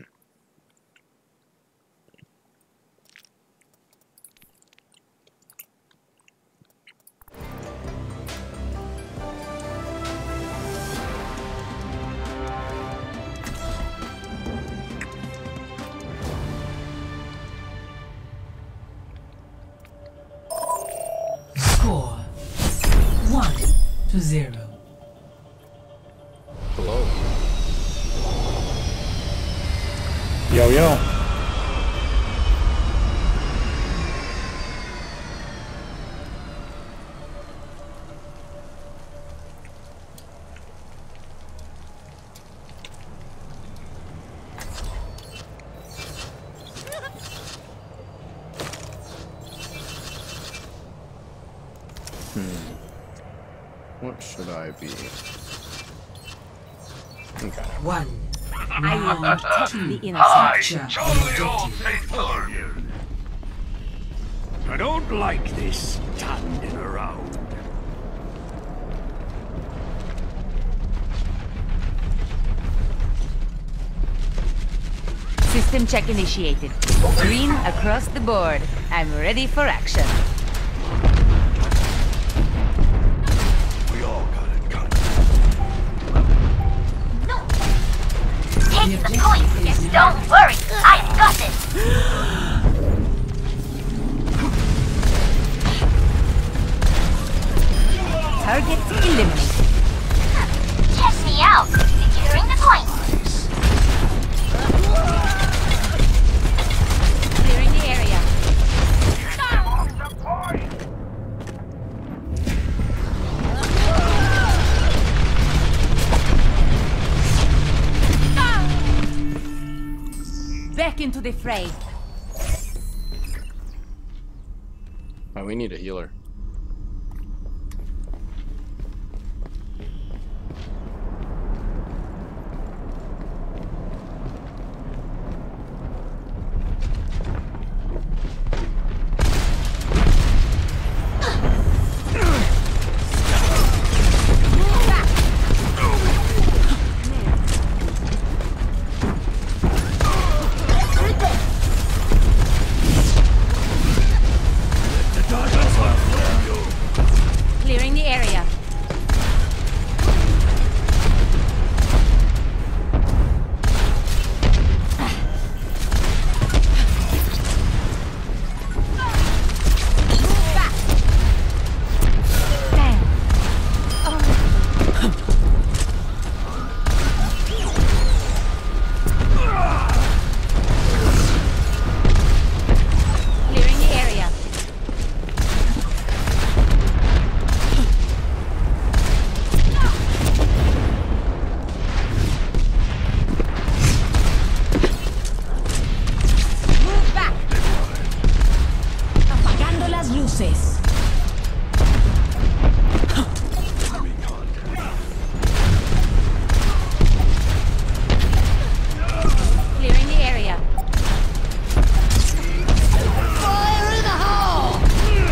Score 1-0. Hello. Yo, yo. What should I be? Okay. 1. I am Round protecting 2. the innocent. Capture Jolly the old objective. Faithfullian. I don't like this standing around. System check initiated. Green across the board. I'm ready for action. to the point. Don't worry, I've got this. Target eliminated. Test me out. Securing the point. Clearing the area. Back into the fray. Oh, we need a healer. Clearing the area. Clearing the area. Move back. Apagando las luces. Clearing the area. Fire in the hole!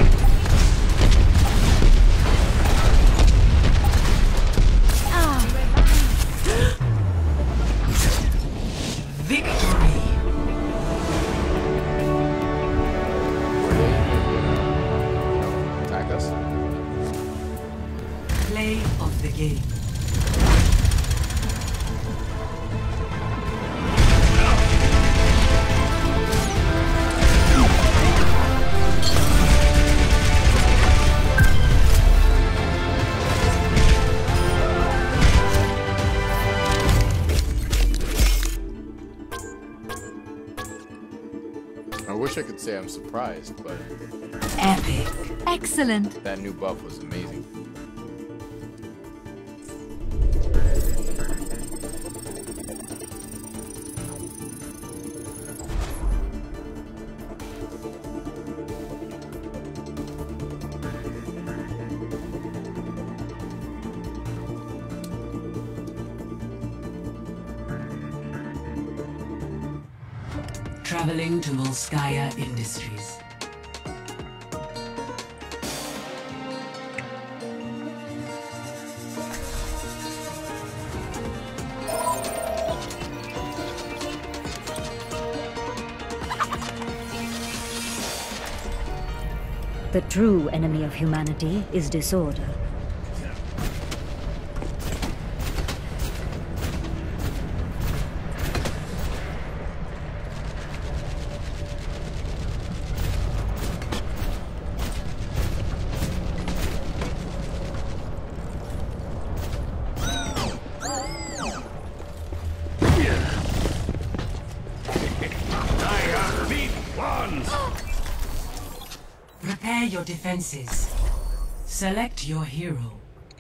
Victory. Attack us. Play of the game. I wish I could say I'm surprised, but Epic. Excellent. that new buff was amazing. Traveling to Volskaya Industries. The true enemy of humanity is disorder. Prepare your defenses. Select your hero.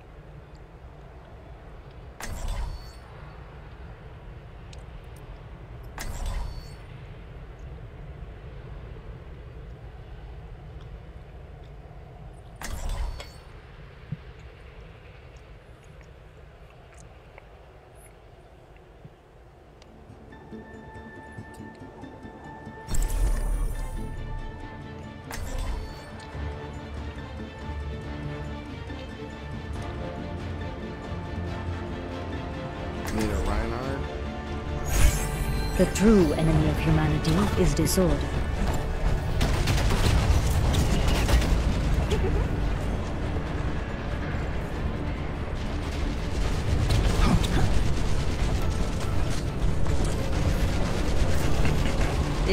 Need a Reinhardt? The true enemy of humanity is disorder.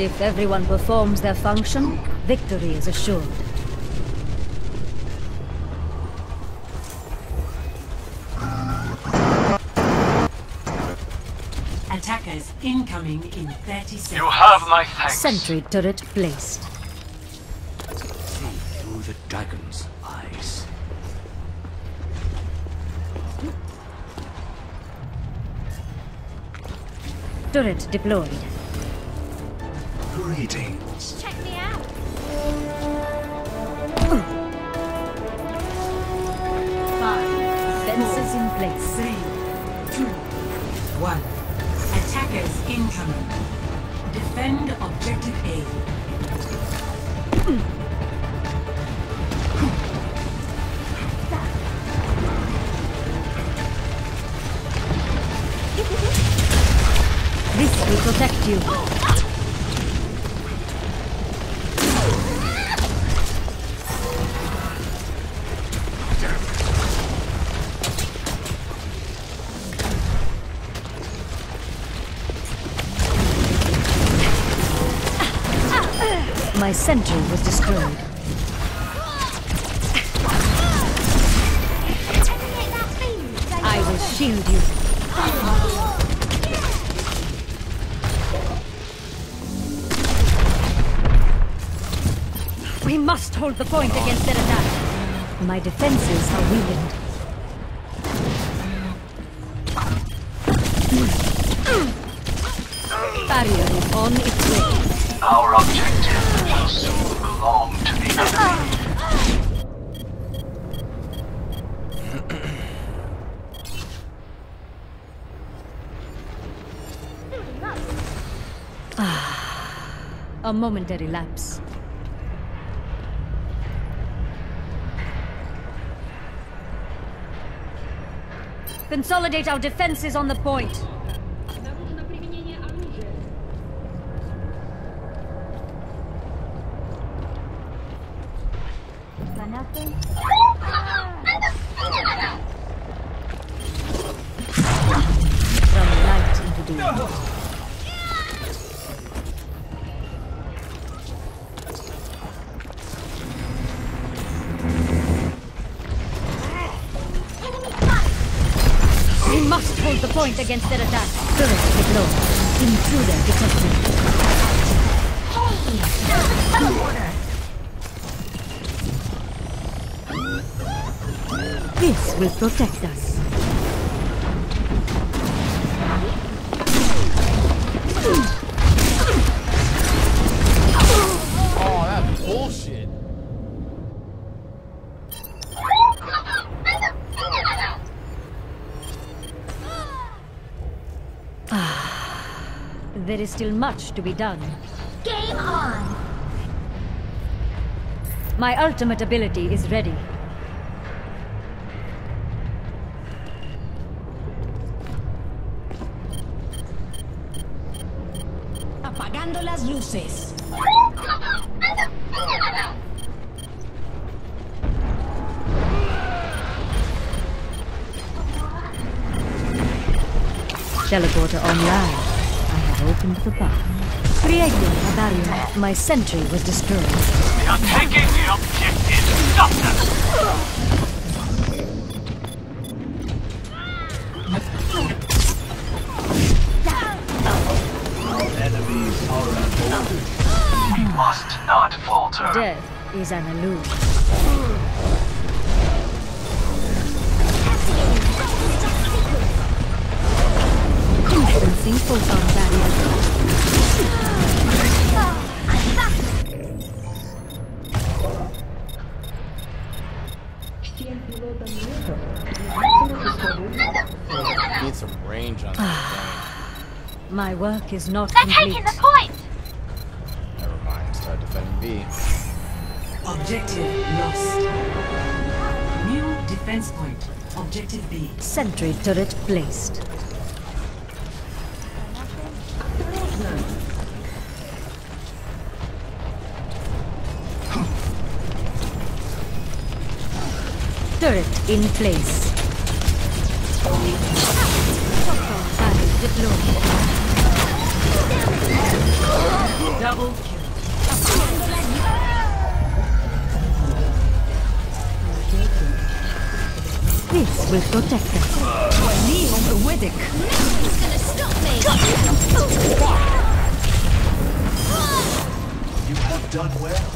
If everyone performs their function, victory is assured. Attackers incoming in 30 seconds. You have my thanks. Sentry turret placed. See through the dragon's eyes. Turret deployed. Greetings. Check me out. Fences in place. 3, 2, 1. Attackers incoming. Defend objective A. This will protect you. My sentry was destroyed. I will shield you. We must hold the point against their attack. My defenses are weakened. Barrier is on its way. Our objective will soon belong to the enemy. A momentary lapse. Consolidate our defenses on the point. From light into doom. We must hold the point against their attack. Turret deployed. Intruder detected. This will protect us. Oh, that's bullshit. There is still much to be done. Game on. My ultimate ability is ready. Apagando las luces. Teleporter online. I have opened the path. Creating a barrier. My sentry was destroyed. They are taking the objective. Stop them! Enemies are unfolded. We must not falter. Death is an illusion. Instancing photon barrier. Need some range on that My work is not They're complete. taking the point. thing. Never mind. Start defending B. Objective lost. New defense point. Objective B. Sentry turret placed. Turret in place. Barrier deployed. Double kill. This will protect us. Knee on the Widdick. Nothing's gonna stop me. You have done well.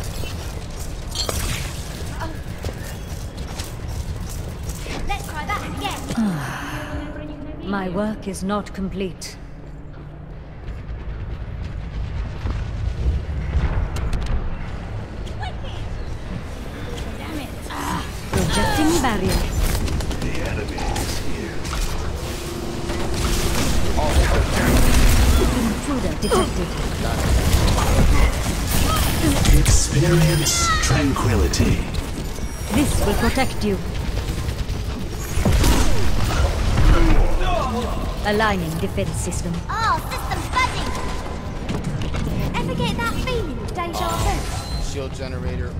Let's try that again. My work is not complete. Damn it. Projecting barrier. The enemy is here. Intruder detected. Experience tranquility. This will protect you. Aligning defense system. Oh, system's buzzing. Ever get that feeling of deja vu? Shield generator.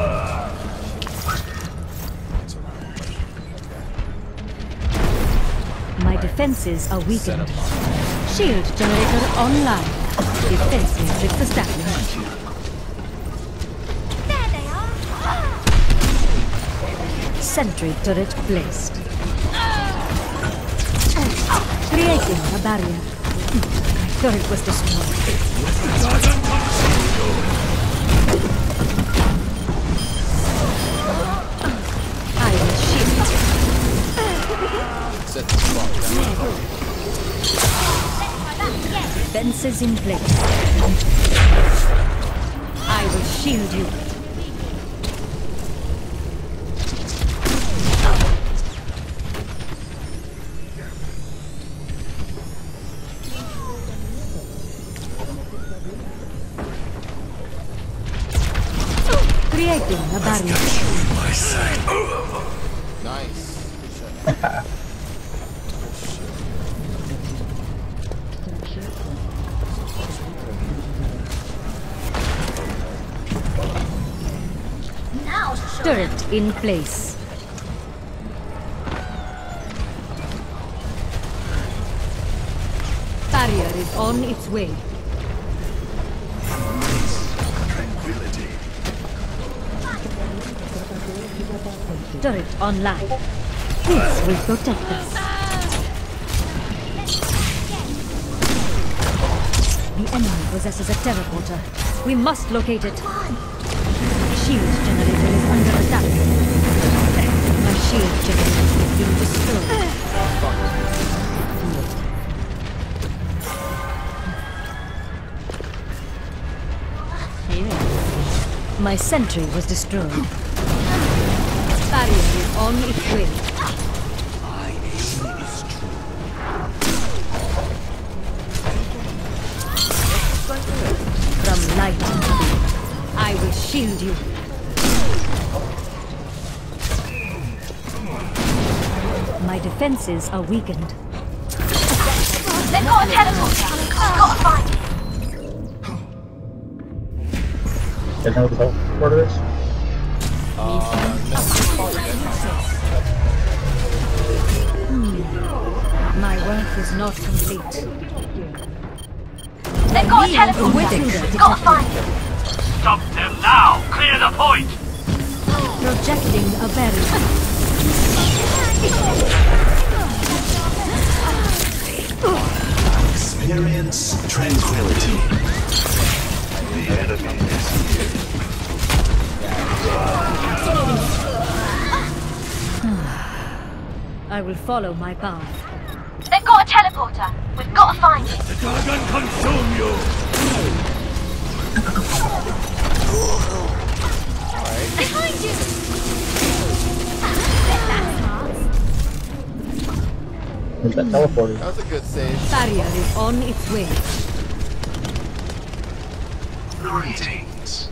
My defenses are Set weakened. up. Shield generator online. Defenses established. There they are. Sentry turret placed. Creating a barrier. My turret was destroyed. I will shield. Set the spot down. Defenses in place. I will shield you. Creating a barrier. Nice. Good shot. Now, Turret in place. Barrier is on its way. Tranquility. Turret online. This will protect us. The enemy possesses a teleporter. We must locate it. Shield generator is under attack. My shield generator is being destroyed. My sentry was destroyed. Barrier is on its way. My aim is true. From light, I will shield you. My defenses are weakened. they've got a teleporter. Gotta find it. You know the part of this? My work is not complete. They've got a teleporter. Gotta find it. Stop them now! Clear the point! Projecting a barrier. Experience tranquility. The enemy is here. I will follow my path. They've got a teleporter. We've got to find it. The dragon consume you! Behind you! Where's that teleporter? That was a good save. Barrier is on its way. Greetings.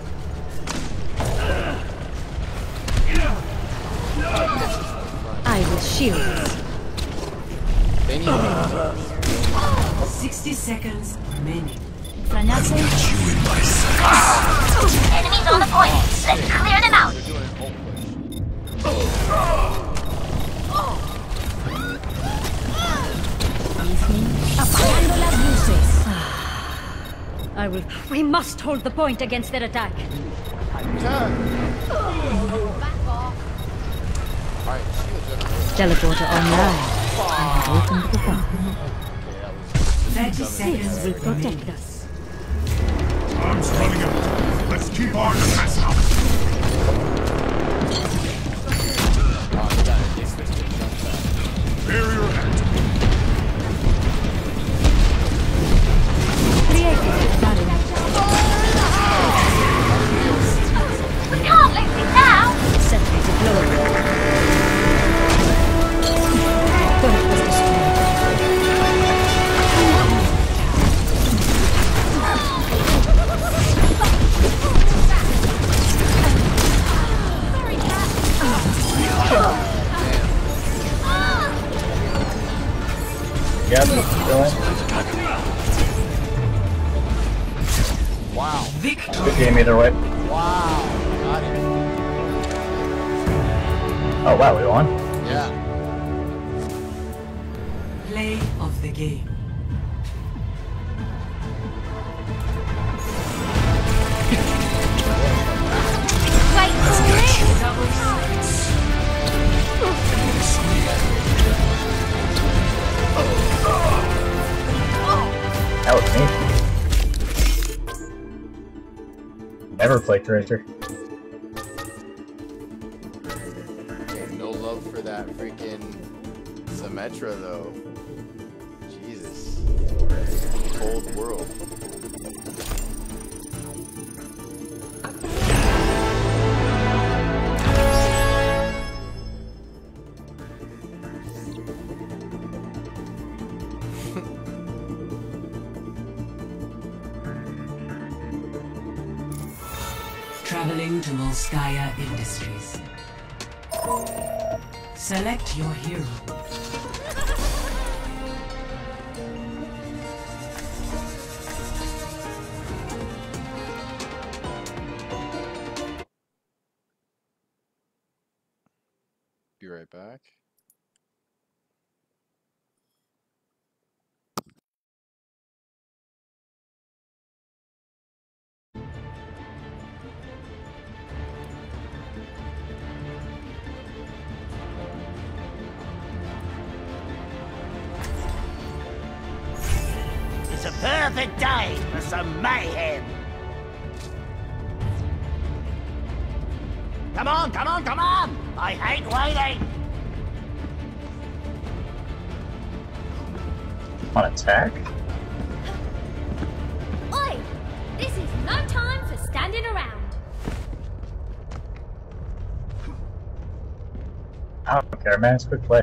I will shield us. They need me. 60 seconds remaining. Enemies on the point. Let's clear them out. They're doing an ult push. Apagando las luces. I will. We must hold the point against their attack. Alright, shield generator. Teleporter online. I have opened the portal. Okay, that was 30 seconds This will protect us. Arms running out. Let's keep our defense up. oh, they got it. They switched to jump back. Barrier active. Creating barrier. We can't lose it now! Sentry deployed. Turret was destroyed. Yeah, going. Wow. Good game either way. Wow. Got it. Oh wow, we won. Yeah. Play of the game. Wait for it! That was me. Never played Tracer. Okay, no love for that freaking Symmetra though. Jesus. Cold world. Traveling to Volskaya Industries. Select your hero. Be right back. It's a perfect day for some mayhem. Come on, come on, come on! I hate waiting! On attack? Oi! This is no time for standing around. I don't care, man. It's quick play.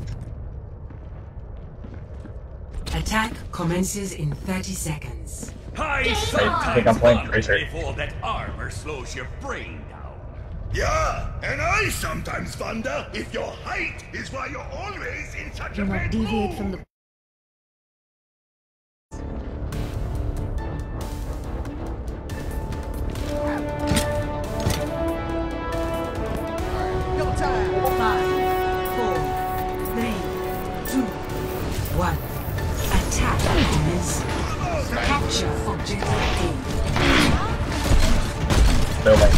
Attack commences in 30 seconds. I I think I'm playing Tracer. before that armor slows your brain down. Yeah, and I sometimes wonder if your height is why you're always in such Do a not bad deviate mood. from the. Your time! 5, 4, 3, 2, 1. Attack commence. Capture objective A. Building.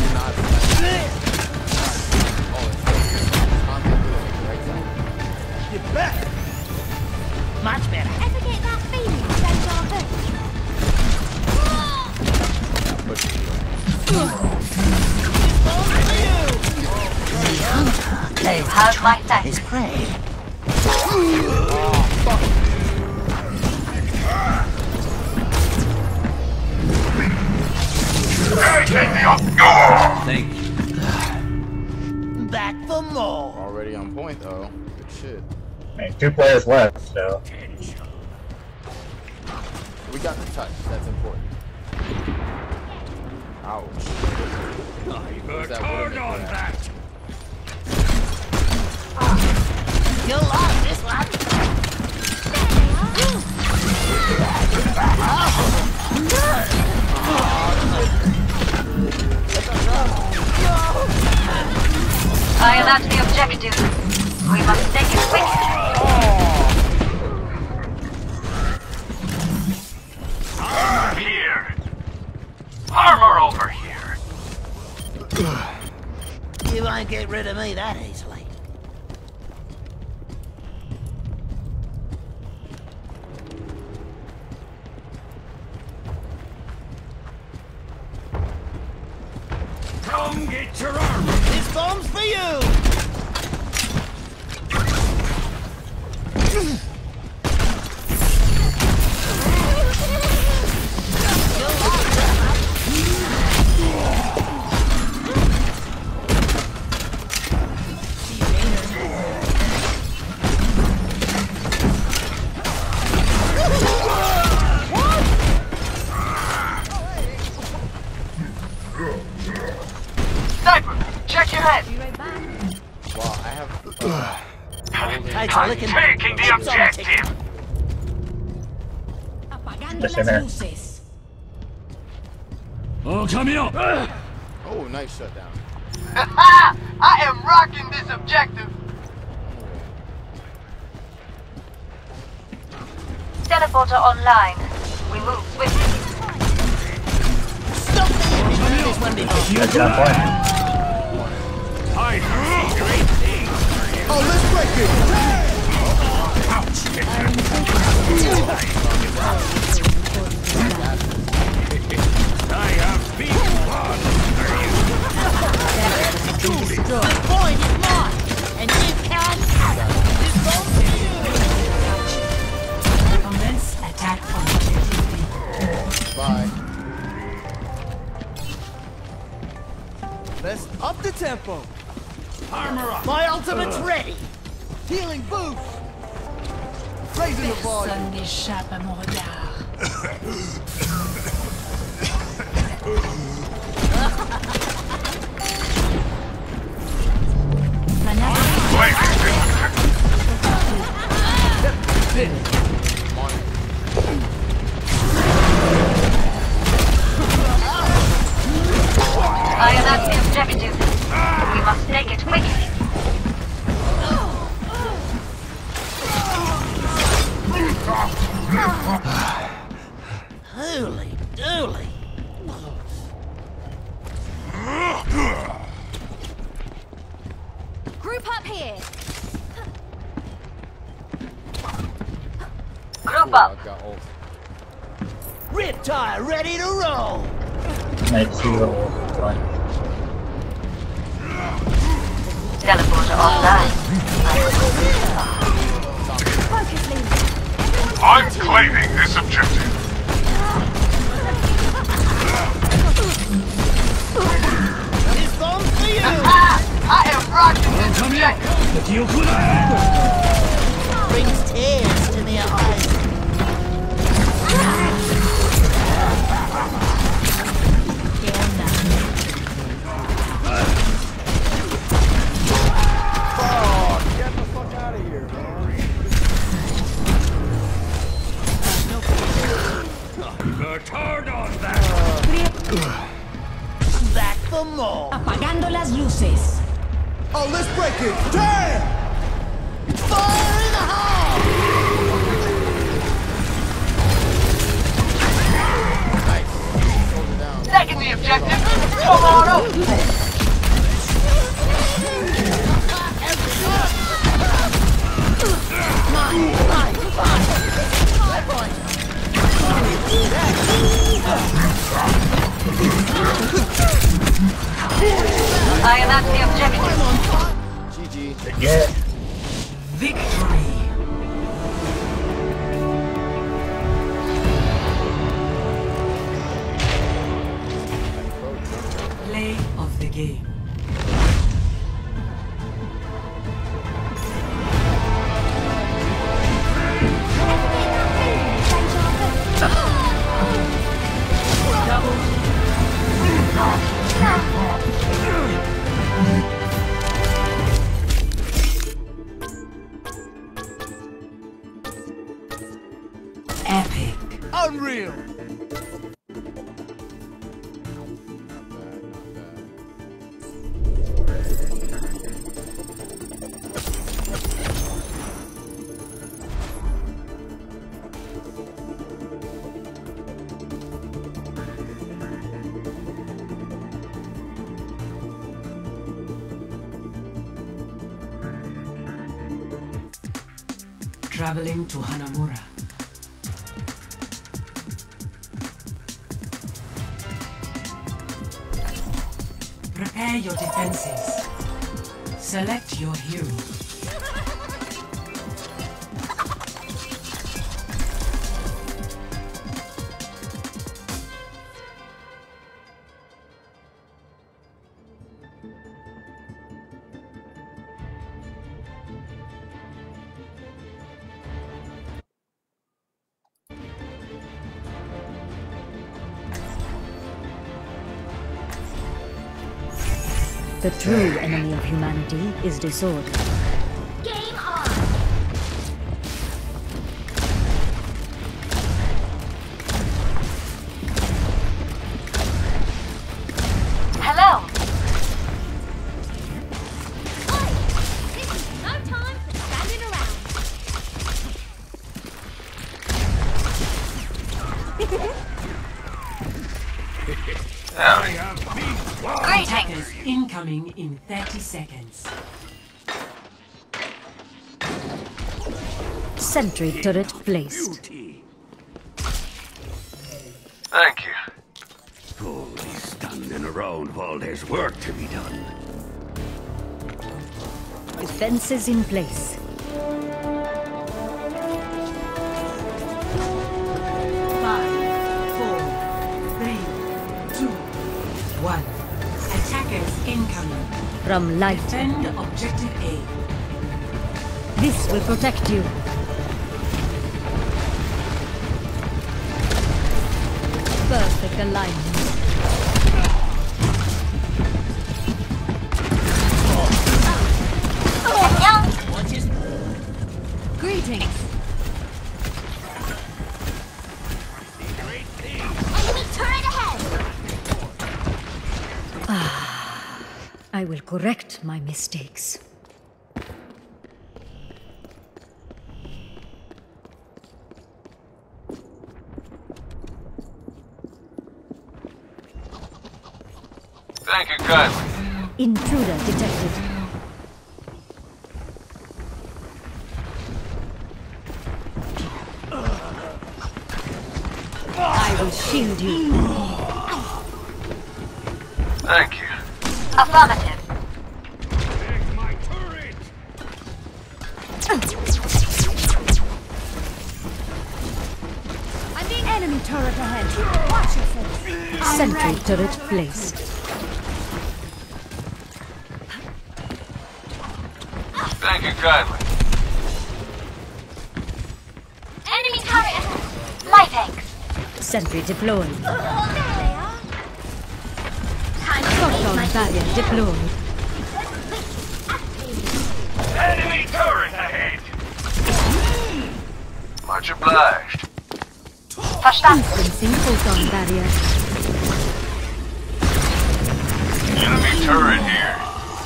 Get back! Much better. Ever get that feeling, deja They've heard my day's prey. Thank you. Back for more. Already on point though. Good shit. I mean, 2 players left, so. We got the touch. That's important. Ouch. I Where's worked that hard Widowmaker on at? that. You lost this one. I am at the objective. We must take it quick. I'm here. Armor over here. You won't get rid of me that easily. Come get your armor! This bomb's for you! Sniper, check your head. Well, I have. I'm taking the objective! Just in there. Oh, come here! Oh, nice shutdown. I am rocking this objective. Teleporter online. We move swiftly. Stop the enemy! This one before. That's not point. I see great things! Oh, let's break it! I have big fun! The point is mine, and you can't have it. This bomb's for you! Commence attack on objective. Bye. Let's up the tempo. Armor up! My ultimate's ready. Healing boost. Raising the volume. Personne n'échappe à mon regard. I am at the objective. We must take it quickly. Holy dooly. Group up here. Group up. I've got ult. Riptide ready to roll. Night 2 level 1. Teleporter online. Focus, Lee. I'm claiming this objective! This bomb's for you. I am rocking this objective. Brings tears to their eyes. Turn on that! Back for more. Apagando las luces. Oh, let's break it. Damn! Fire in the hole! Nice. Hold it down. Taking the objective. Come on over. I am at the objective. GG. Yeah. Victory. Play of the game. Epic. Unreal. Not bad, not bad. Traveling to Hanamura. Prepare your defenses. Select your hero. The true enemy of humanity is disorder. Game on! Hello. Oi! This is no time for standing around. Attackers incoming in 30 seconds. Sentry turret placed. Thank you. Only standing around while there's work to be done. Defenses in place. Attackers incoming. From light. Defend objective A. This will protect you. Perfect alignment. Greetings. Enemy turret ahead! I will correct my mistakes. Thank you kindly. Intruder detected. I will shield you. Thank you. Affirmative. There's my turret! I'm being enemy turret ahead. Watch yourself. Sentry turret placed. Thank you kindly. Enemy turret ahead. My thanks. Sentry deployed. There they are. Time to Photon barrier deployed. Enemy turret ahead! Much obliged. Verstanden. Instancing photon barrier. Enemy turret here.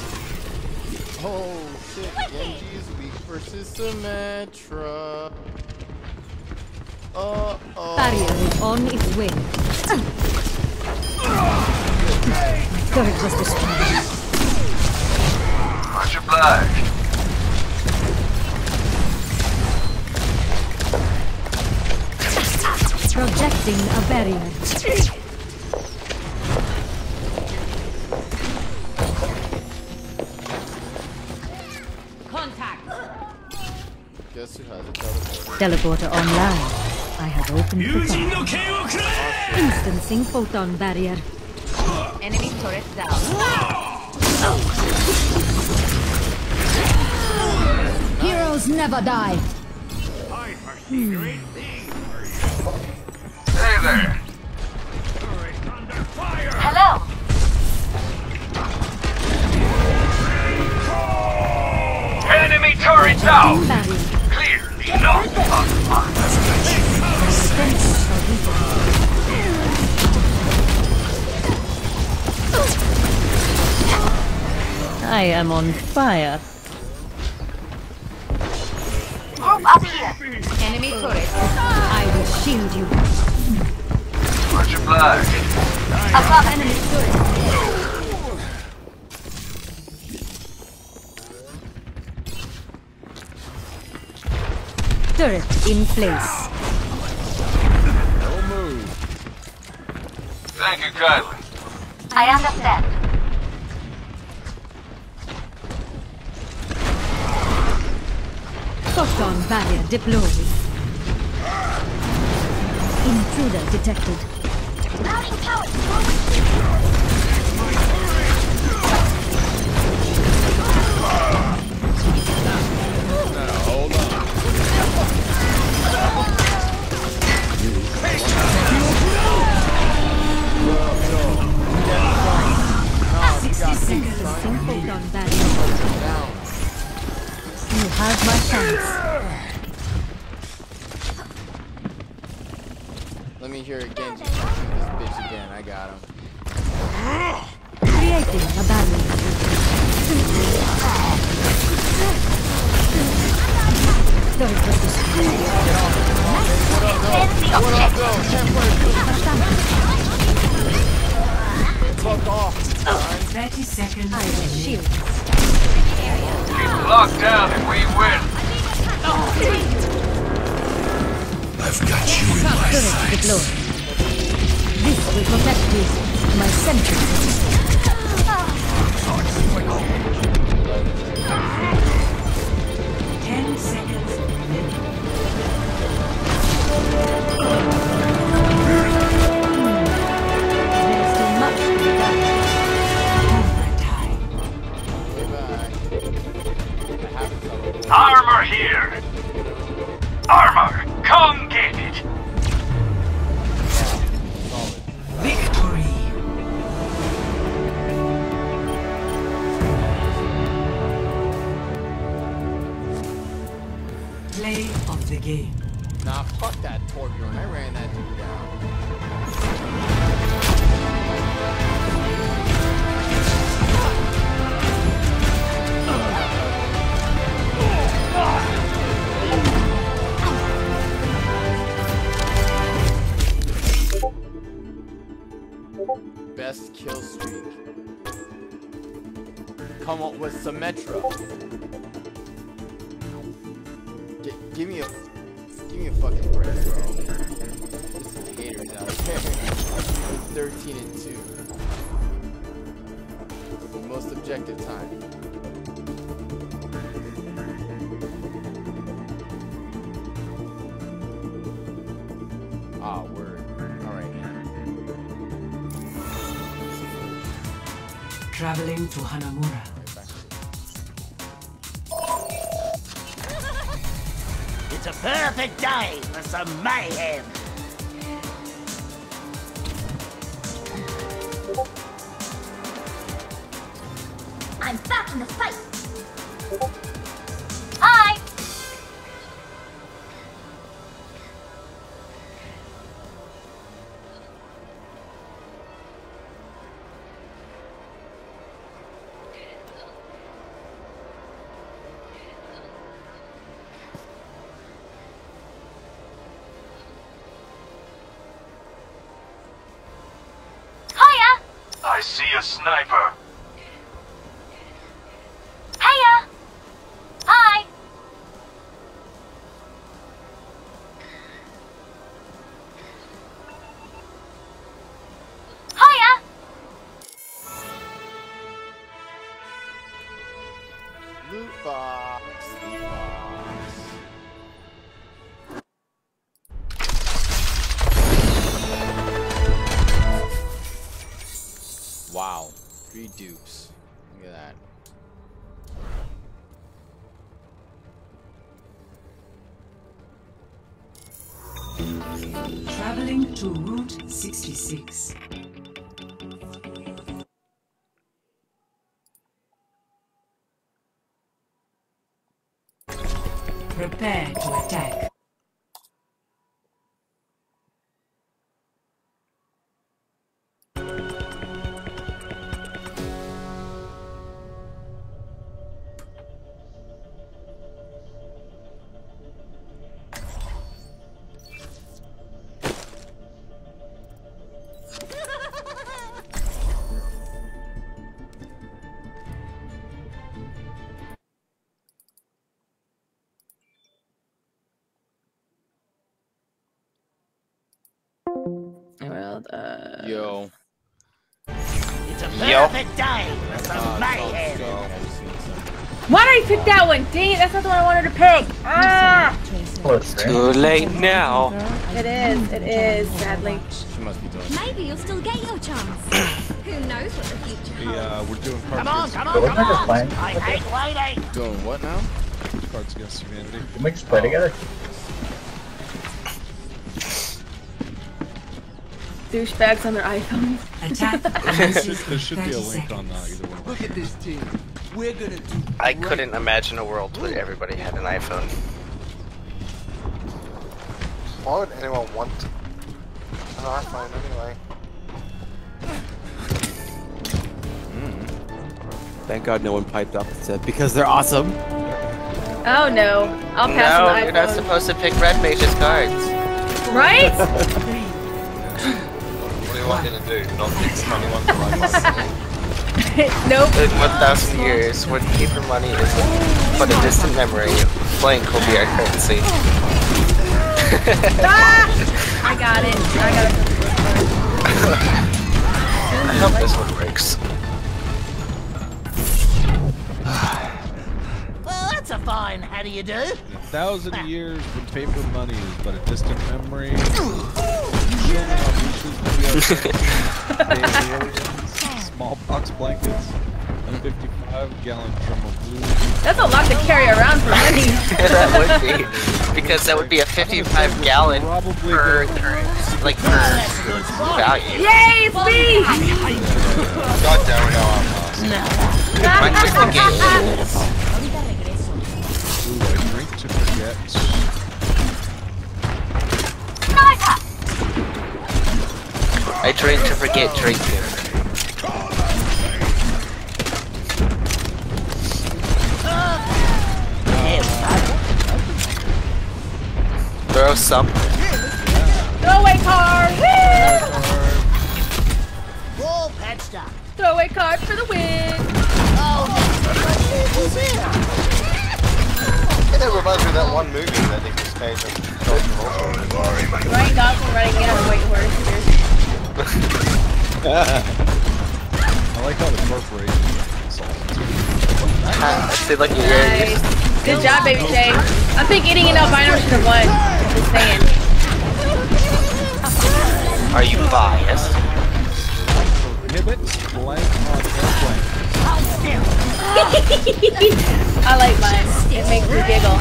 Oh shit, Genji is weak versus Symmetra. Barrier is on its way. Turret was destroyed. Much obliged. Projecting a barrier. Contact. Guess who has a teleporter? Teleporter online. I have opened the door. Instancing photon barrier. Enemy turret down. Heroes never die. I foresee great things for you. Hey there. Turret under fire! Hello. Enemy turret down. Barrier. Clearly not on mine. I am on fire. Group up here. Enemy turret. I will shield you. Much obliged. Above enemy turret. Turret in place. No move. Thank you kindly. I understand. Photon barrier deployed. Intruder detected. Routing power. Hold on. 60 seconds. Photon barrier. Down. You have my thanks. Let me hear it again. Just shoot this bitch again. I got him. Creating a barrier. Turret was destroyed. What up, go? 10 fuck off. 30 seconds. I shield. Keep locked down and we win. I've got you in my Turret sights. deployed. This will protect you. My sentry system. 10 seconds. There's still much to be done. Overtime. Armor here. Armor, come get it. Victory. Play of the game. Nah, fuck that Torbjorn. I ran that dude down. Best kill streak. Come up with Symmetra. Give me a fucking break, bro. There's some haters out there. 13 and 2. The most objective time. Ah, word. Alright, man. Traveling to Hanamura. It's a perfect day for some mayhem. I'm back in the fight. Hi. Hiya. I see a sniper. Hiya. Hi. Hiya. Loot box. Loot box. Wow. 3 dupes. Look at that. Traveling to Route 66. Prepare to attack. called? Yo. It's a perfect day for some mayhem. Why did I pick that one? Dang it, that's not the one I wanted to pick. Ah! It's too late now. It is, sadly. She must be doing. Maybe you'll still get your chance. Who knows what the future holds? Yeah, we're doing cards. Come on, come on, Wasn't come I just on! playing? I hate waiting! Doing what now? Cards Against Humanity. Can we just play together? Douchebags on their iPhones. Attack. There should be a link on either one. Look at this team. We're gonna do. I couldn't imagine a world where everybody had an iPhone. Why would anyone want an iPhone anyway? Thank God no one piped up and said, because they're awesome. Oh no, I'll pass on the No, iPhone. you're not supposed to pick Red Mage's cards. Right? What do you want me to do? Not pick anyone for Nope. In 1,000 years, when paper money is but a distant memory, blank will be our currency. Ah! I got it. I hope this one breaks. Well, that's a fine how do you do? 1,000 years when paper money is but a distant memory. Smallpox blankets, a 55-gallon drum of glue. That's a lot to carry around for money. That would be, because that would be a 55-gallon per value. Yay, it's me! God damn it, no, I'm lost. My quick game is... Ooh, I drink to forget. I drink to forget drinking. Throw some. Throwaway card! All patched up. Throwaway card for the win! It reminds me of that one movie that Nicolas Cage and John Travolta. Ryan Gosling running in on a white horse. I like how the corporation They like you. Nice. Good job, Baby Shay. I think eating an albino should have won. Just saying. Are you biased? Prohibit blank on airplane. I like mine. It makes me giggle.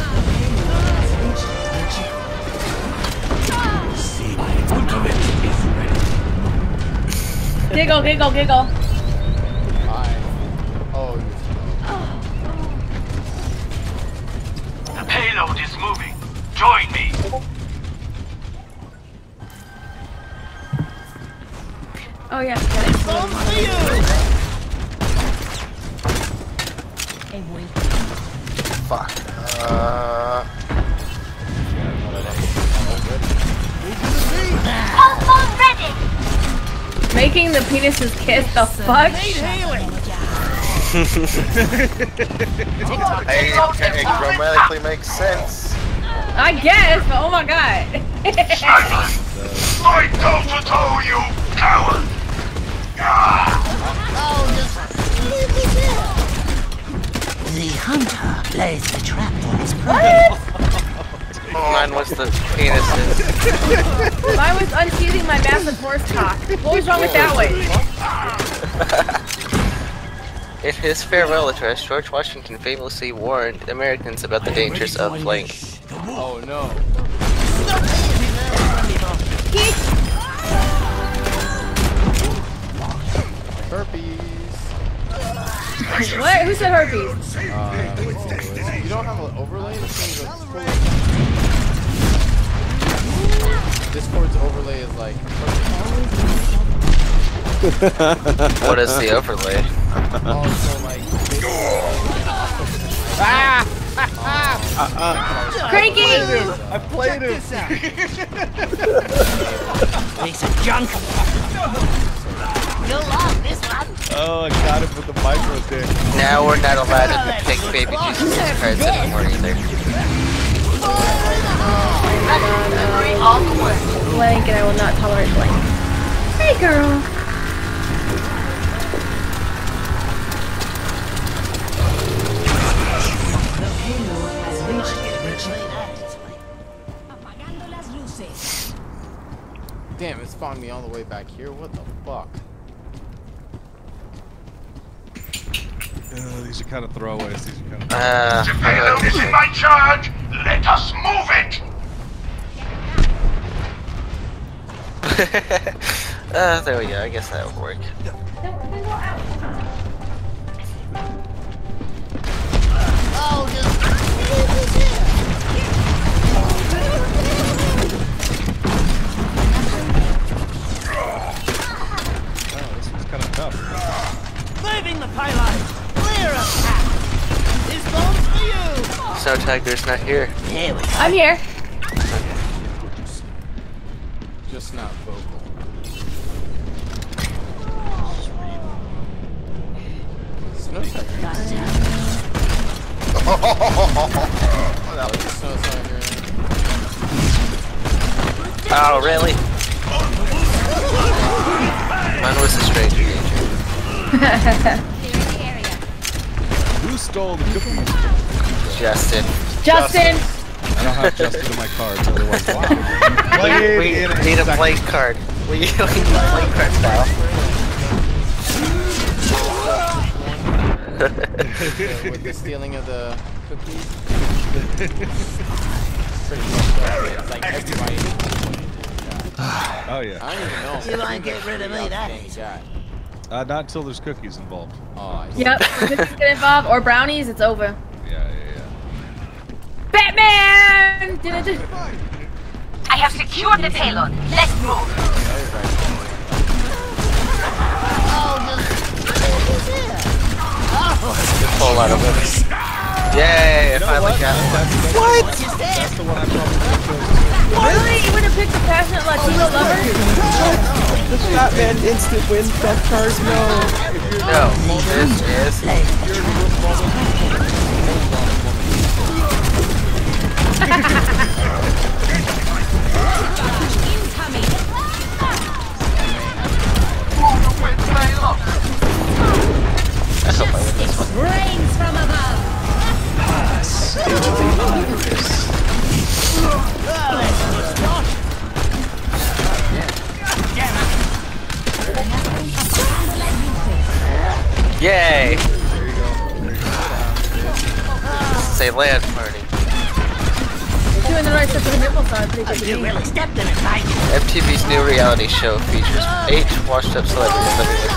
Giggle, giggle, giggle. The payload is moving. Join me. Oh yeah. Fuck. Making the penises kiss, the fuck? It grammatically makes sense. I guess, but oh my god. Fight toe to toe, you coward! The hunter plays the trap for his prey. Mine was the penises. Mine was unsheathing my massive horse cock. What was wrong with that one? In his farewell address, George Washington famously warned Americans about the dangers of blank. Oh no. Herpes. What? Who said herpes? You don't have an overlay? Discord's overlay is like What is the overlay? Also like Cranky! I played him! Piece of junk! You'll love this one! Oh, I got him with the micro dick. Now we're not allowed to pick Baby Jesus' cards anymore either. Blank, and I will not tolerate blank. Hey, girl. Damn, it spawned me all the way back here. What the fuck? These are kind of throwaways. These are kind of. The payload is in my charge. Let us move it. There we go. I guess that would work. Oh, This one's kind of tough. moving the payload. Clear a path. This bomb's for you. Snow Tiger's not here. Here we go. I'm here. Just not vocal. Snow Tiger. That was Snow Tiger. Oh, really? Mine was a stranger danger. Who stole the cookies? Justin. Justin. I don't have Justin in my cards, otherwise. Wow. We need a blank card. We need a blank card now. With the stealing of the cookies. Pretty much it's like everybody. Oh yeah. I don't even know. You ain't get rid of me that easy. Not until there's cookies involved. Oh, Yep. If it's get involved or brownies, it's over. Yeah. Batman! I have secured the payload. Let's move. Good pull out of it. Yay! I finally got it. What? That's the one I probably chose. Really? You would have picked the passionate Latino lover? The Batman instant win stuff cars, no. No, this is. I hope I win this one. Rains from above. Yay! Say land party. Doing the right stuff for the nipple side. Pretty good. You really stepped in it, mate. MTV's new reality show features 8 washed-up celebrities living with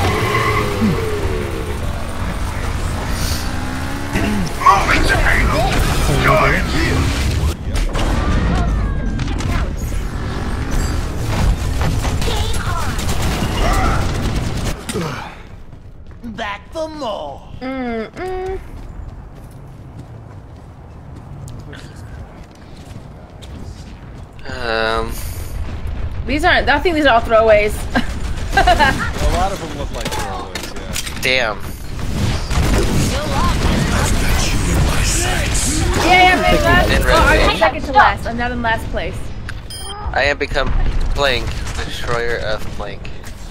Moving the payload. Join. Back for more. These aren't. I think these are all throwaways. A lot of them look like throwaways, yeah. Damn. Yeah, I'm in last. In Oh, I'm red. second to last. I'm not in last place. I have become Blank, the destroyer of Blank.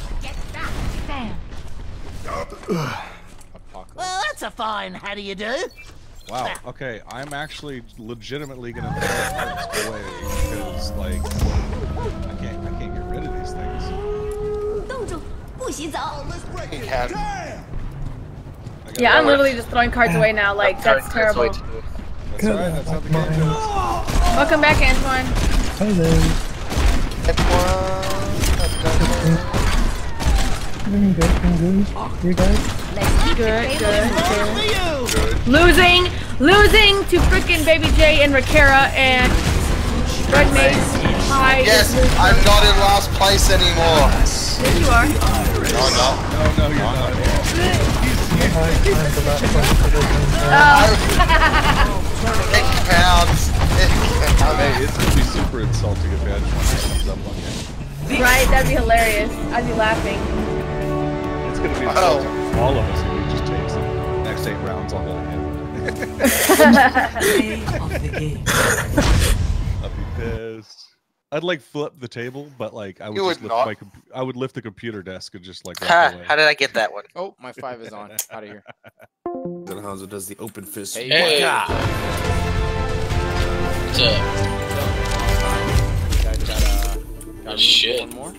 Well, that's a fine how do you do. Wow, okay, I'm actually legitimately gonna throw parts away because, like, I can't get rid of these things. Yeah, I'm literally just throwing cards away now. Like, that's terrible. That's alright, that's how the game goes. Welcome back, Antoine. Hello. I'm good. You guys? Good. Losing to frickin' Baby J and Rakera and Red Mace. Hi. Yes, I'm not in last place anymore. Yes, you are. No, I'm not. No, you're not. It counts. Hey, it's gonna be super insulting if Edge comes up on you. Right, that'd be hilarious. I'd be laughing. It's gonna be insulting for all of us if we just takes the next 8 rounds on that again. I'll be pissed. I'd like flip the table, but like I would You just would lift not. my I would lift the computer desk and just like walk Ha, away. how did I get that one? Oh, my 5 is on. Out of here. Hanzo does the open fist. Hey, Hey. what? What's up? Got room for Shit. one more?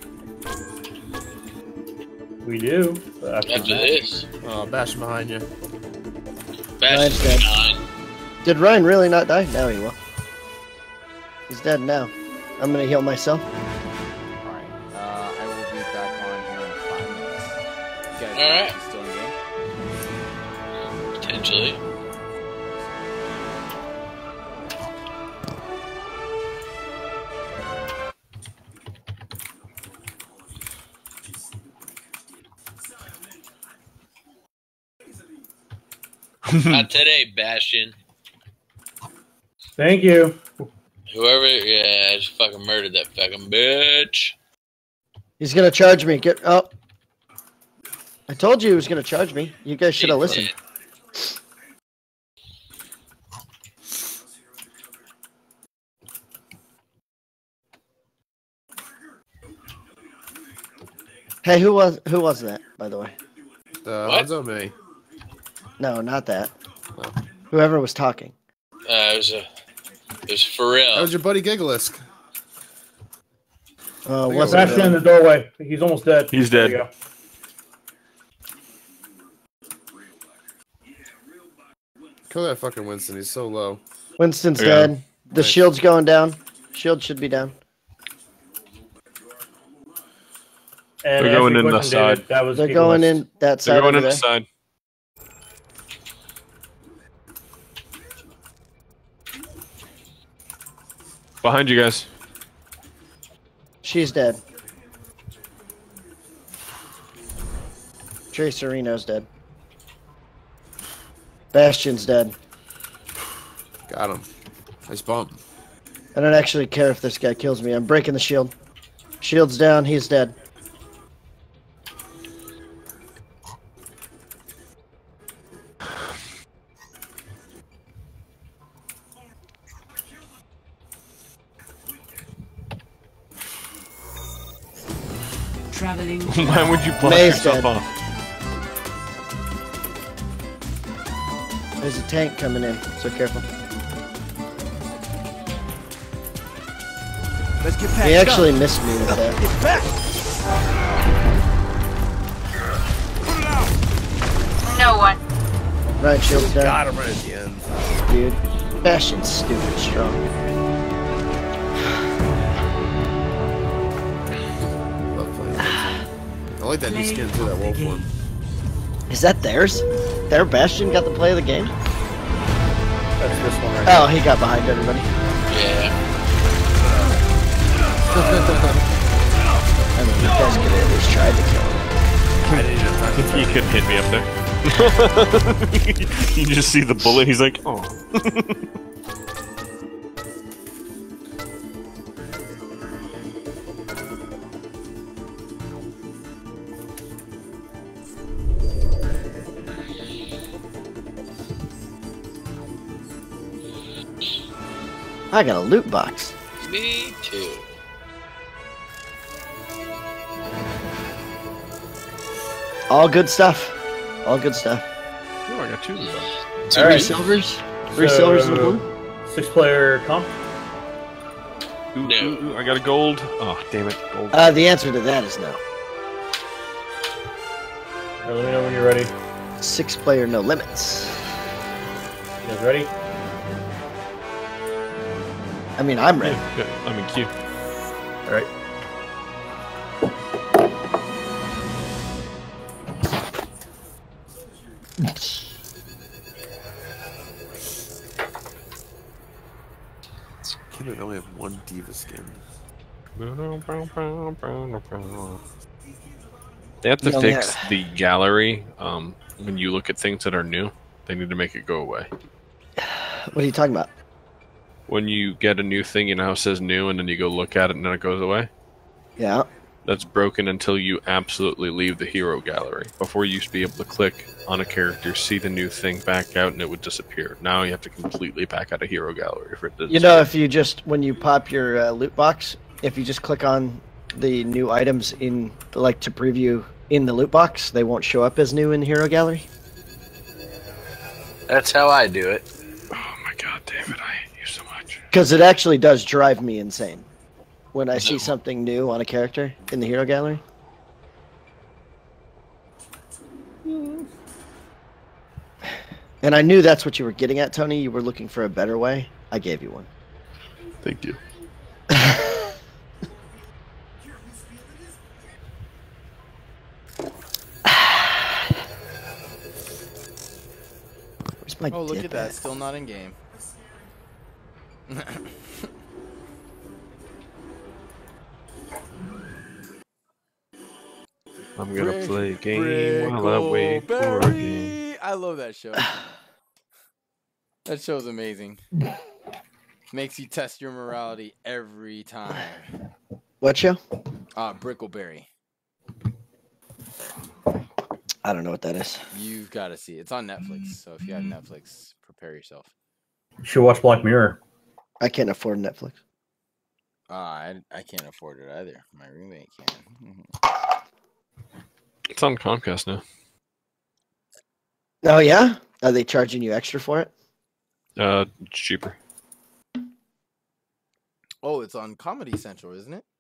We do. After this. Oh, bash behind you. Bastion's dead. behind. Did Ryan really not die? Now he will. He's dead now. I'm gonna heal myself. Alright. I will be back on here in 5 minutes. You guys Alright. still in game? Potentially. Not today, Bastion. Thank you. Whoever, yeah, I just fucking murdered that fucking bitch. He's gonna charge me. Get up. I told you he was gonna charge me. You guys should have listened. Hey, who was that, by the way? What? Hanzo me. No, not that. Whoever was talking. It was Pharrell. That was your buddy Gigalisk. What's Bastion in the doorway. He's almost dead. He's There dead. you go. Kill that fucking Winston. He's so low. Winston's Yeah. dead. The Nice. shield's going down. Shield should be down. And They're going as we in the questioned David, side. That was They're Gigalist. going in that side. They're going over in the there. side. Behind you guys. She's dead. Trace Reno's dead. Bastion's dead. Got him. Nice bump. I don't actually care if this guy kills me. I'm breaking the shield. Shield's down. He's dead. Traveling. Why would you blast May's yourself dead. off? There's a tank coming in, so careful. Let's get He actually missed me with that. No one. Right, shield's down. Got him right at the end. Dude, Bastion's stupid strong. Love playing Winston. I like that new skin too, that wolf one. Is that theirs? Their Bastion got the play of the game? That's this one right Oh, he got behind everybody. Yeah. I mean, you guys could have at least tried to kill him. I didn't even touch him. He couldn't hit me up there. You just see the bullet, he's like, oh. I got a loot box. Me too. All good stuff. All good stuff. Oh, I got two of them. Three Alright. silvers. Three silvers and a blue. 6-player comp. Ooh, ooh, ooh, I got a gold. Oh, damn it. Gold. The answer to that is no. Alright, let me know when you're ready. 6-player, no limits. You guys ready? I mean, I'm ready. Good. I'm in queue. Alright. Can I only have one diva skin? They have to Yeah, fix yeah. the gallery. When you look at things that are new, they need to make it go away. What are you talking about? When you get a new thing, you know how it says new, and then you go look at it, and then it goes away? Yeah. That's broken until you absolutely leave the hero gallery. Before you used to be able to click on a character, see the new thing, back out, and it would disappear. Now you have to completely back out of hero gallery for it to You know, if you just, when you pop your loot box, if you just click on the new items in, like, to preview in the loot box, they won't show up as new in Hero Gallery. That's how I do it. Oh my god, David, I hate you so much. Because it actually does drive me insane when I see something new on a character in the Hero Gallery. And I knew that's what you were getting at, Tony. You were looking for a better way. I gave you one. Thank you. Where's my Oh, look dip at that. at? Still not in game. I'm gonna play a game while I wait for a game. I love that show. That show's amazing. Makes you test your morality every time. What show? Brickleberry. I don't know what that is. You've got to see it. It's on Netflix, so if you have Netflix, prepare yourself. You should watch Black Mirror. I can't afford Netflix. I can't afford it either. My roommate can. It's on Comcast now. Oh, yeah? Are they charging you extra for it? It's cheaper. Oh, it's on Comedy Central, isn't it?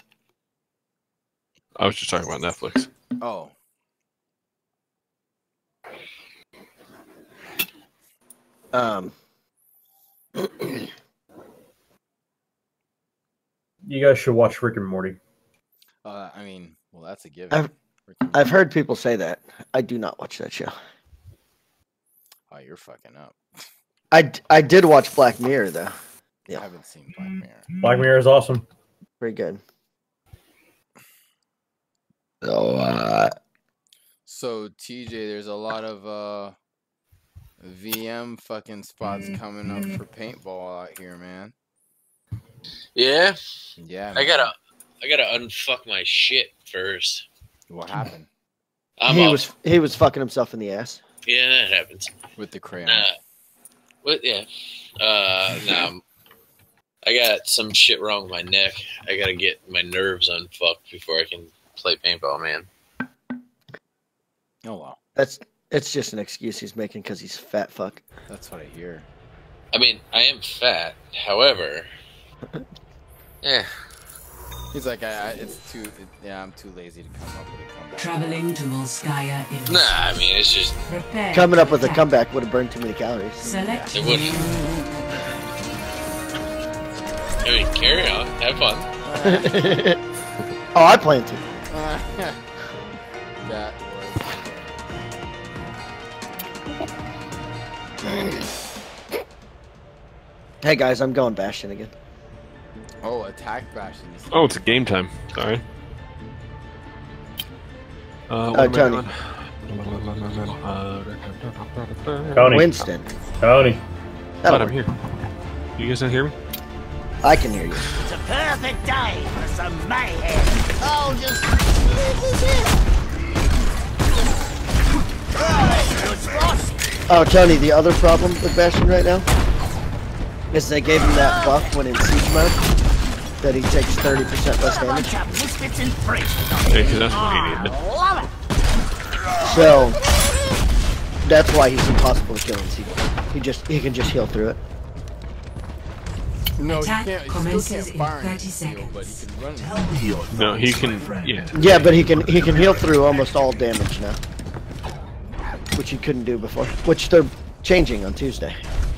I was just talking about Netflix. Oh. You guys should watch Rick and Morty. I mean, well, that's a given. I've heard people say that. I do not watch that show. Oh, you're fucking up. I did watch Black Mirror, though. Yeah. I haven't seen Black Mirror. Black Mirror is awesome. Pretty good. So, TJ, there's a lot of VM fucking spots coming up for paintball out here, man. Yeah? Yeah, I gotta unfuck my shit first. What happened? He was fucking himself in the ass. Yeah, that happens. With the crayon. Yeah. Nah. I got some shit wrong with my neck. I gotta get my nerves unfucked before I can play paintball, man. Oh, wow. It's just an excuse he's making because he's fat fuck. That's what I hear. I mean, I am fat. However, yeah. He's like, I'm too lazy to come up with a comeback. Traveling to Volskaya. Nah, I mean, it's just... Coming up with a comeback would have burned too many calories. Select. It wouldn't. I mean, carry on. Have fun. Oh, I plan to. That Hey guys, I'm going Bastion again. Oh, attack Bastion. Oh, it's a game time. Sorry. Tony. Tony. Winston. Tony. But I'm here. You guys not hear me? I can hear you. It's a perfect day for some mayhem. Oh, just... Oh, Tony, the other problem with Bastion right now is they gave him that buff when in siege mode that he takes 30% less damage. Yeah, because that's what he needed. So that's why he's impossible to kill in siege mode. He can just heal through it. No, Attack he commences still can't fire in 30 seconds. but he can run. No, he can. Yeah. Yeah, but he can heal through almost all damage now, which he couldn't do before. Which they're changing on Tuesday.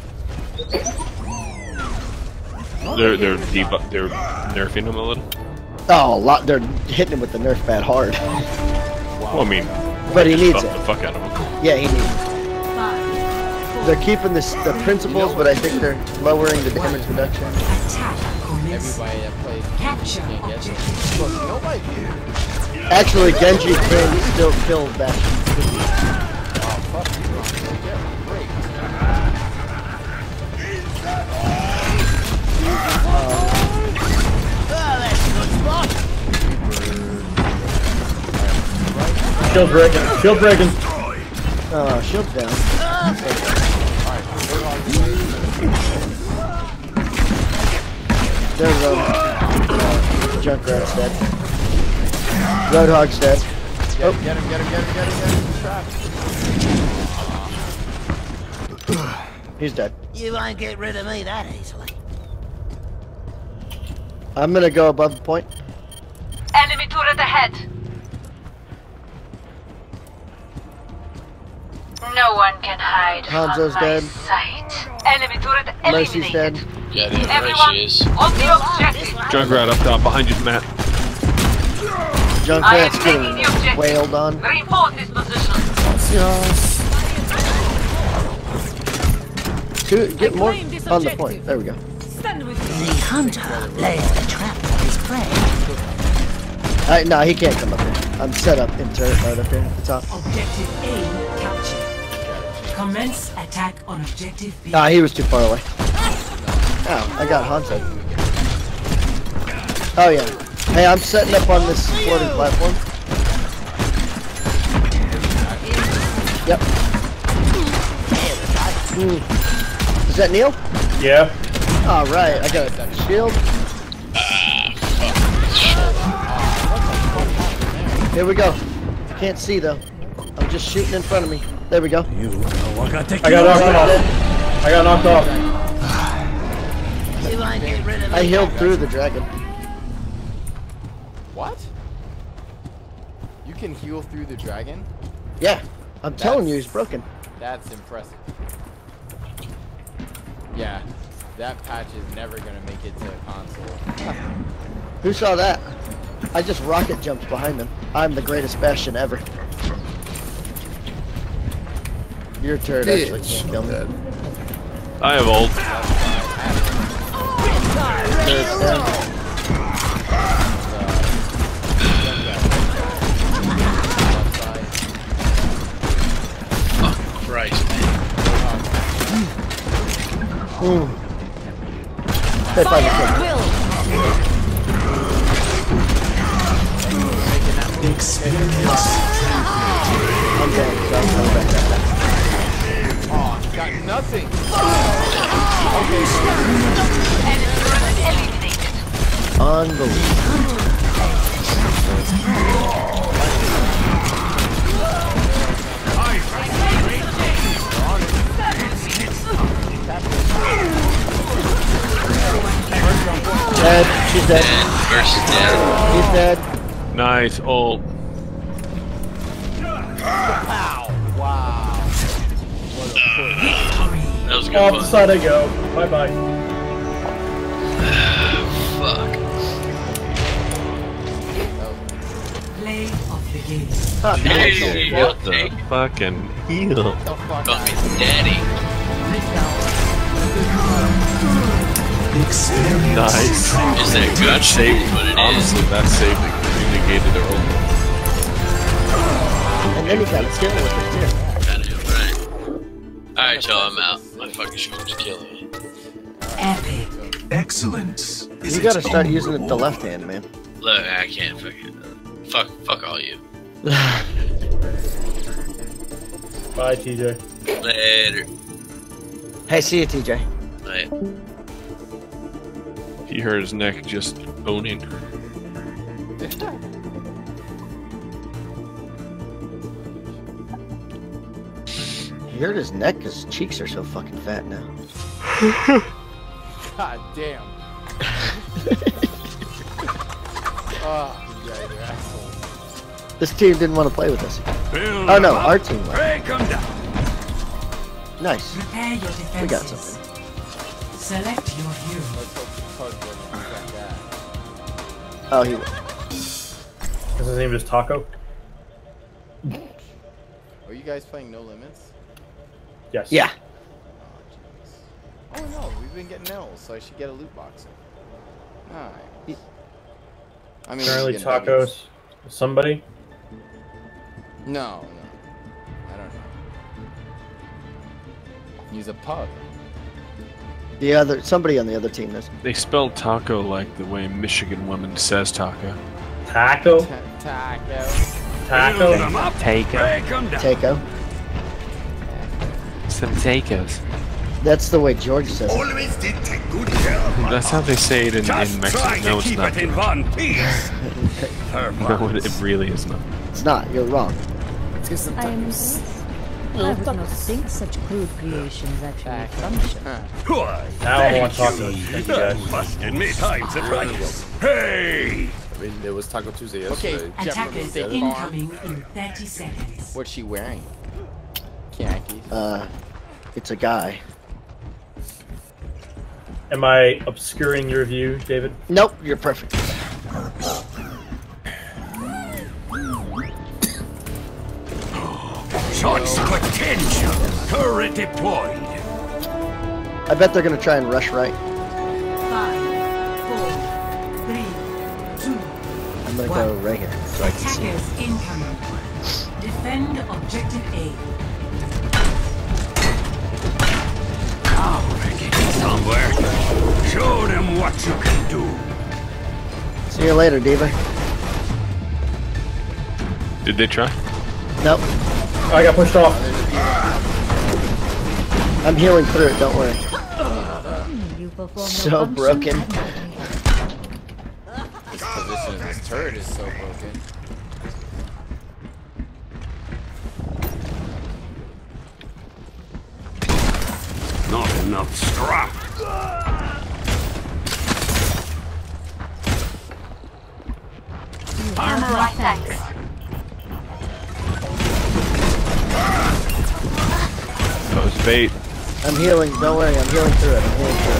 They're nerfing him a little. Oh, a lot. They're hitting him with the nerf pad hard. Well, I mean, but he needs buff it. the fuck out of him. Yeah, he needs it. They're keeping the principles, but I think they're lowering the damage reduction. Everybody that plays can't get it. Look, nobody can. Actually, Genji can still kill Bastion. Oh, fuck you, Ron. Get great. Shield breaking. Shield breaking. Shield's down. There's Junkrat's dead. Roadhog's dead. Get him, get him, get him, get him, get him. He's trapped. He's dead. You won't get rid of me that easily. I'm gonna go above the point. Enemy turret ahead. No one can hide Hanzo's from my dead. sight. Enemy turret Mercy's eliminated. dead. Goddamn right Everyone, she is. on the objective. Junkrat up top, behind you, Matt. Junkrat's I am taking the getting objective. wailed on. Reinforce this position. Get more on the point. There we go. The hunter lays the trap for his prey. No, he can't come up here. I'm set up in turret mode up here at the top. Objective A captured. Commence attack on objective B. Ah, he was too far away. Oh, I got Hanzo. Oh yeah. Hey, I'm setting up on this floating platform. Yep. Is that Neil? Yeah. All right, I got a shield. Here we go. Can't see though. I'm just shooting in front of me. There we go. I got knocked off. I got knocked off. You won't get rid of me. I healed through the dragon. What? You can heal through the dragon? Yeah, I'm telling you, he's broken. That's impressive. Yeah, that patch is never gonna make it to console. Who saw that? I just rocket jumped behind them. I'm the greatest Bastion ever. Your turret actually can't kill me. I have ult. Turret's dead. Christ, Ooh. They finally killed me. I'm dead, so I'm coming back down. Oh, got nothing. Unbelievable. Dead. She's dead. Versus dead. He's dead. Nice ult. Wow. That was a good Off one. the side I go. Bye bye. Fuck. Play of the game. Hey, What the fucking heal? Fuck me, daddy. Nice. Is that good? Saved, What it is. honestly, that saved it. You negated their ult. And then he got a kill with it too. Goddamn right. Alright, y'all, I'm out. My fucking shoulder's killing me. Epic. Excellence. You gotta start using it the left hand, man. Look, I can't fucking. Fuck all you. Bye, TJ. Later. Hey, see you, TJ. Right. He hurt his neck just owning. He hurt his neck because his cheeks are so fucking fat now. God damn. Oh, yeah, you're asshole. This team didn't want to play with us. Oh no, our team left. Nice. Prepare your defenses. We got something. Select your hero. Let's hope the code wasn't like that. Oh, he will. Is his name just Taco? Are you guys playing No Limits? Yes. Yeah. Oh no, we've been getting medals, so I should get a loot box. Nice. I mean, Apparently you get Tacos. nuggets. Somebody? No, I don't know. He's a pug. Somebody on the other team does. They spell taco like the way Michigan woman says taco. Taco? Taco. Taco? Taco. Taco. Some tacos. That's the way George says it. Always did take good care of my That's how they say it in Mexico. No, it's not. in one piece. No, it really is not. It's not. You're wrong. I am. I would not think such crude creations actually function. Now I want to talk to you. Thank you guys. Busted me time to practice. Hey! I mean, there was Taco Tuesday yesterday. Okay, attackers incoming in 30 seconds. What's she wearing? Khaki. It's a guy. Am I obscuring your view, David? Nope, you're perfect. Shots potential. Turret deployed. I bet they're gonna try and rush right. 5, 4, 3, 2. I'm gonna go right here. So I can see. Attackers incoming. Defend objective A. I'll wreck it somewhere. Show them what you can do. See you later, Diva. Did they try? Nope. I got pushed off. I'm healing through it, don't worry. You perform So broken. This position of this turret is so broken. Not enough scrap. Armor up. Thanks. That was bait. I'm healing, don't worry, I'm healing through it. I'm healing through it.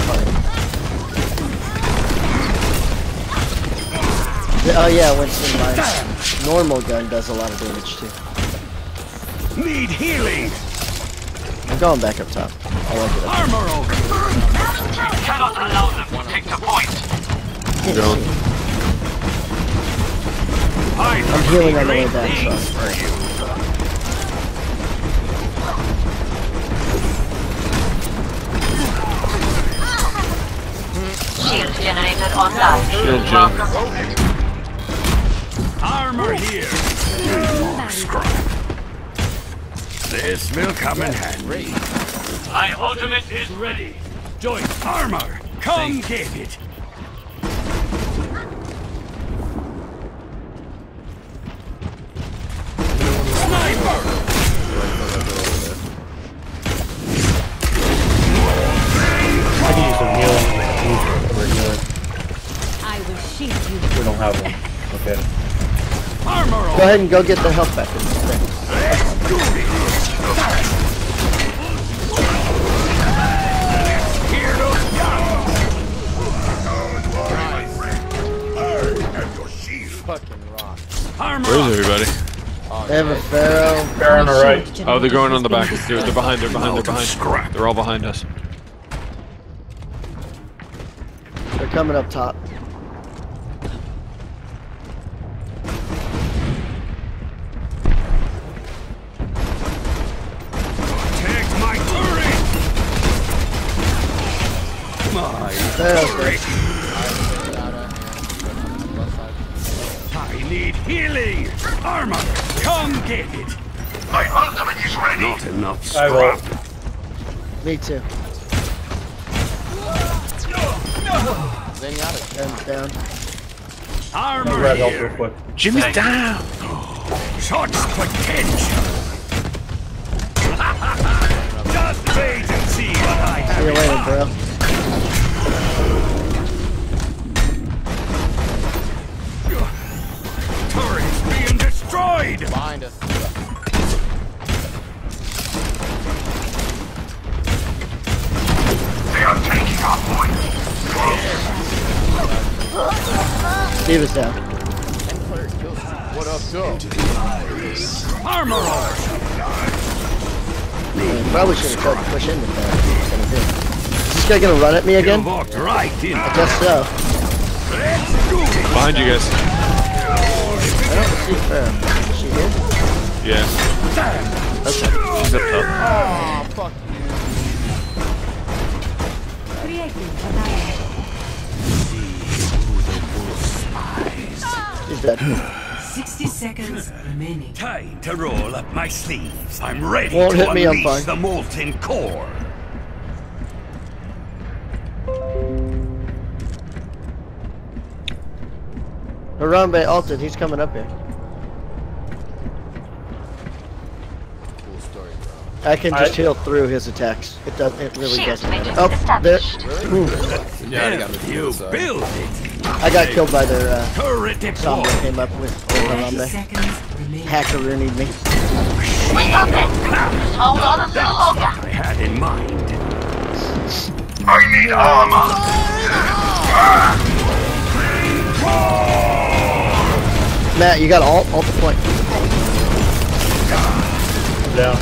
Oh yeah, Winston, my normal gun does a lot of damage too. Need healing. I'm going back up top. I like it. Armor over. Cannot allow them to take the point. I'm healing on the way back, so. Shield generator online. Shield gen. Armor here. This will come in handy. My ultimate is ready. Join armor. Come get it. Sniper. I can use some healing. I will shield you. We don't have one. Okay. Armor. Go ahead and go get the health back. Where's everybody? They have a Pharaoh. Pharaoh on the right. Oh, they're going on the back. They're behind. They're behind. They're all behind us. They're coming up top. Take my turret. My turret. I need healing. Armor. Come get it. My ultimate is ready. Not enough I will. scrap. Me too. Gun's down. Armor Grab help real here. quick. Jimmy's down. Shots potential. Just wait and see what I See you later, bro. Turret's being destroyed. Behind us. They are taking our point. Steve is down. What up, Joe? Armor on. Probably should have tried to push into that. Is this guy gonna run at me again? You walked right in. I guess so. Behind you guys. I don't see Pharaoh. Is she here? Yeah. Okay. She's up top. Oh, fuck Creating a barrier. He's dead. 60 seconds remaining. Time to roll up my sleeves. I'm ready Won't to hit me, I'm unleash fine. the molten core. Harambe ulted. He's coming up here. Cool story, bro. I can just heal through his attacks. It does. It really doesn't matter. Oh, there. Yeah, I got the You build it. I got killed by their zombie that came up with Harambe. Hackeroonied me. Hold on a little longer. I had in mind. I need armor. Matt, you got ult the point. Yeah.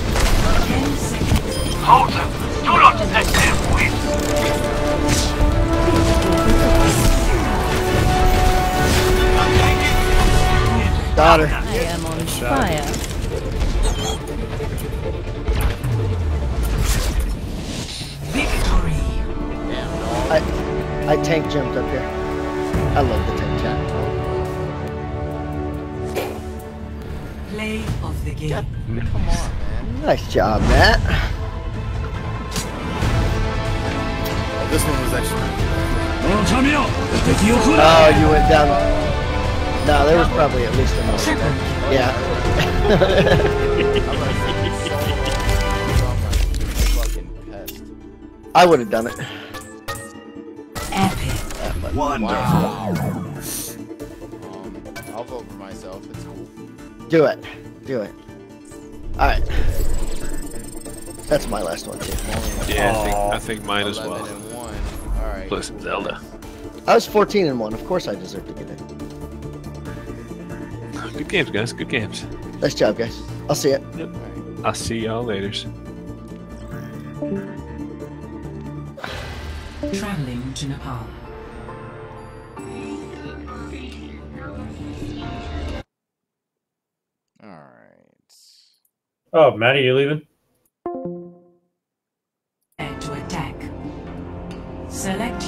Hold them. Do not let them win. Got her. I am on fire. Victory. I tank jumped up here. I love the tank jump. Play of the game. Come on, man. Nice job, Matt. Oh, this one was actually. Oh, you went down. No, there was probably at least another. Yeah. I would have done it. Epic. Wonderful. I'll vote for myself. It's cool. Do it. Do it. Alright. That's my last one, too. Yeah, I think mine as well. 11 and 1. All right. Plus Zelda. I was 14 and 1. Of course I deserve to get in. Good games, guys. Good games. Nice job, guys. I'll see it. Yep. I'll see y'all later. Traveling to Nepal. All right. Oh, Maddie, you leaving? To attack. Select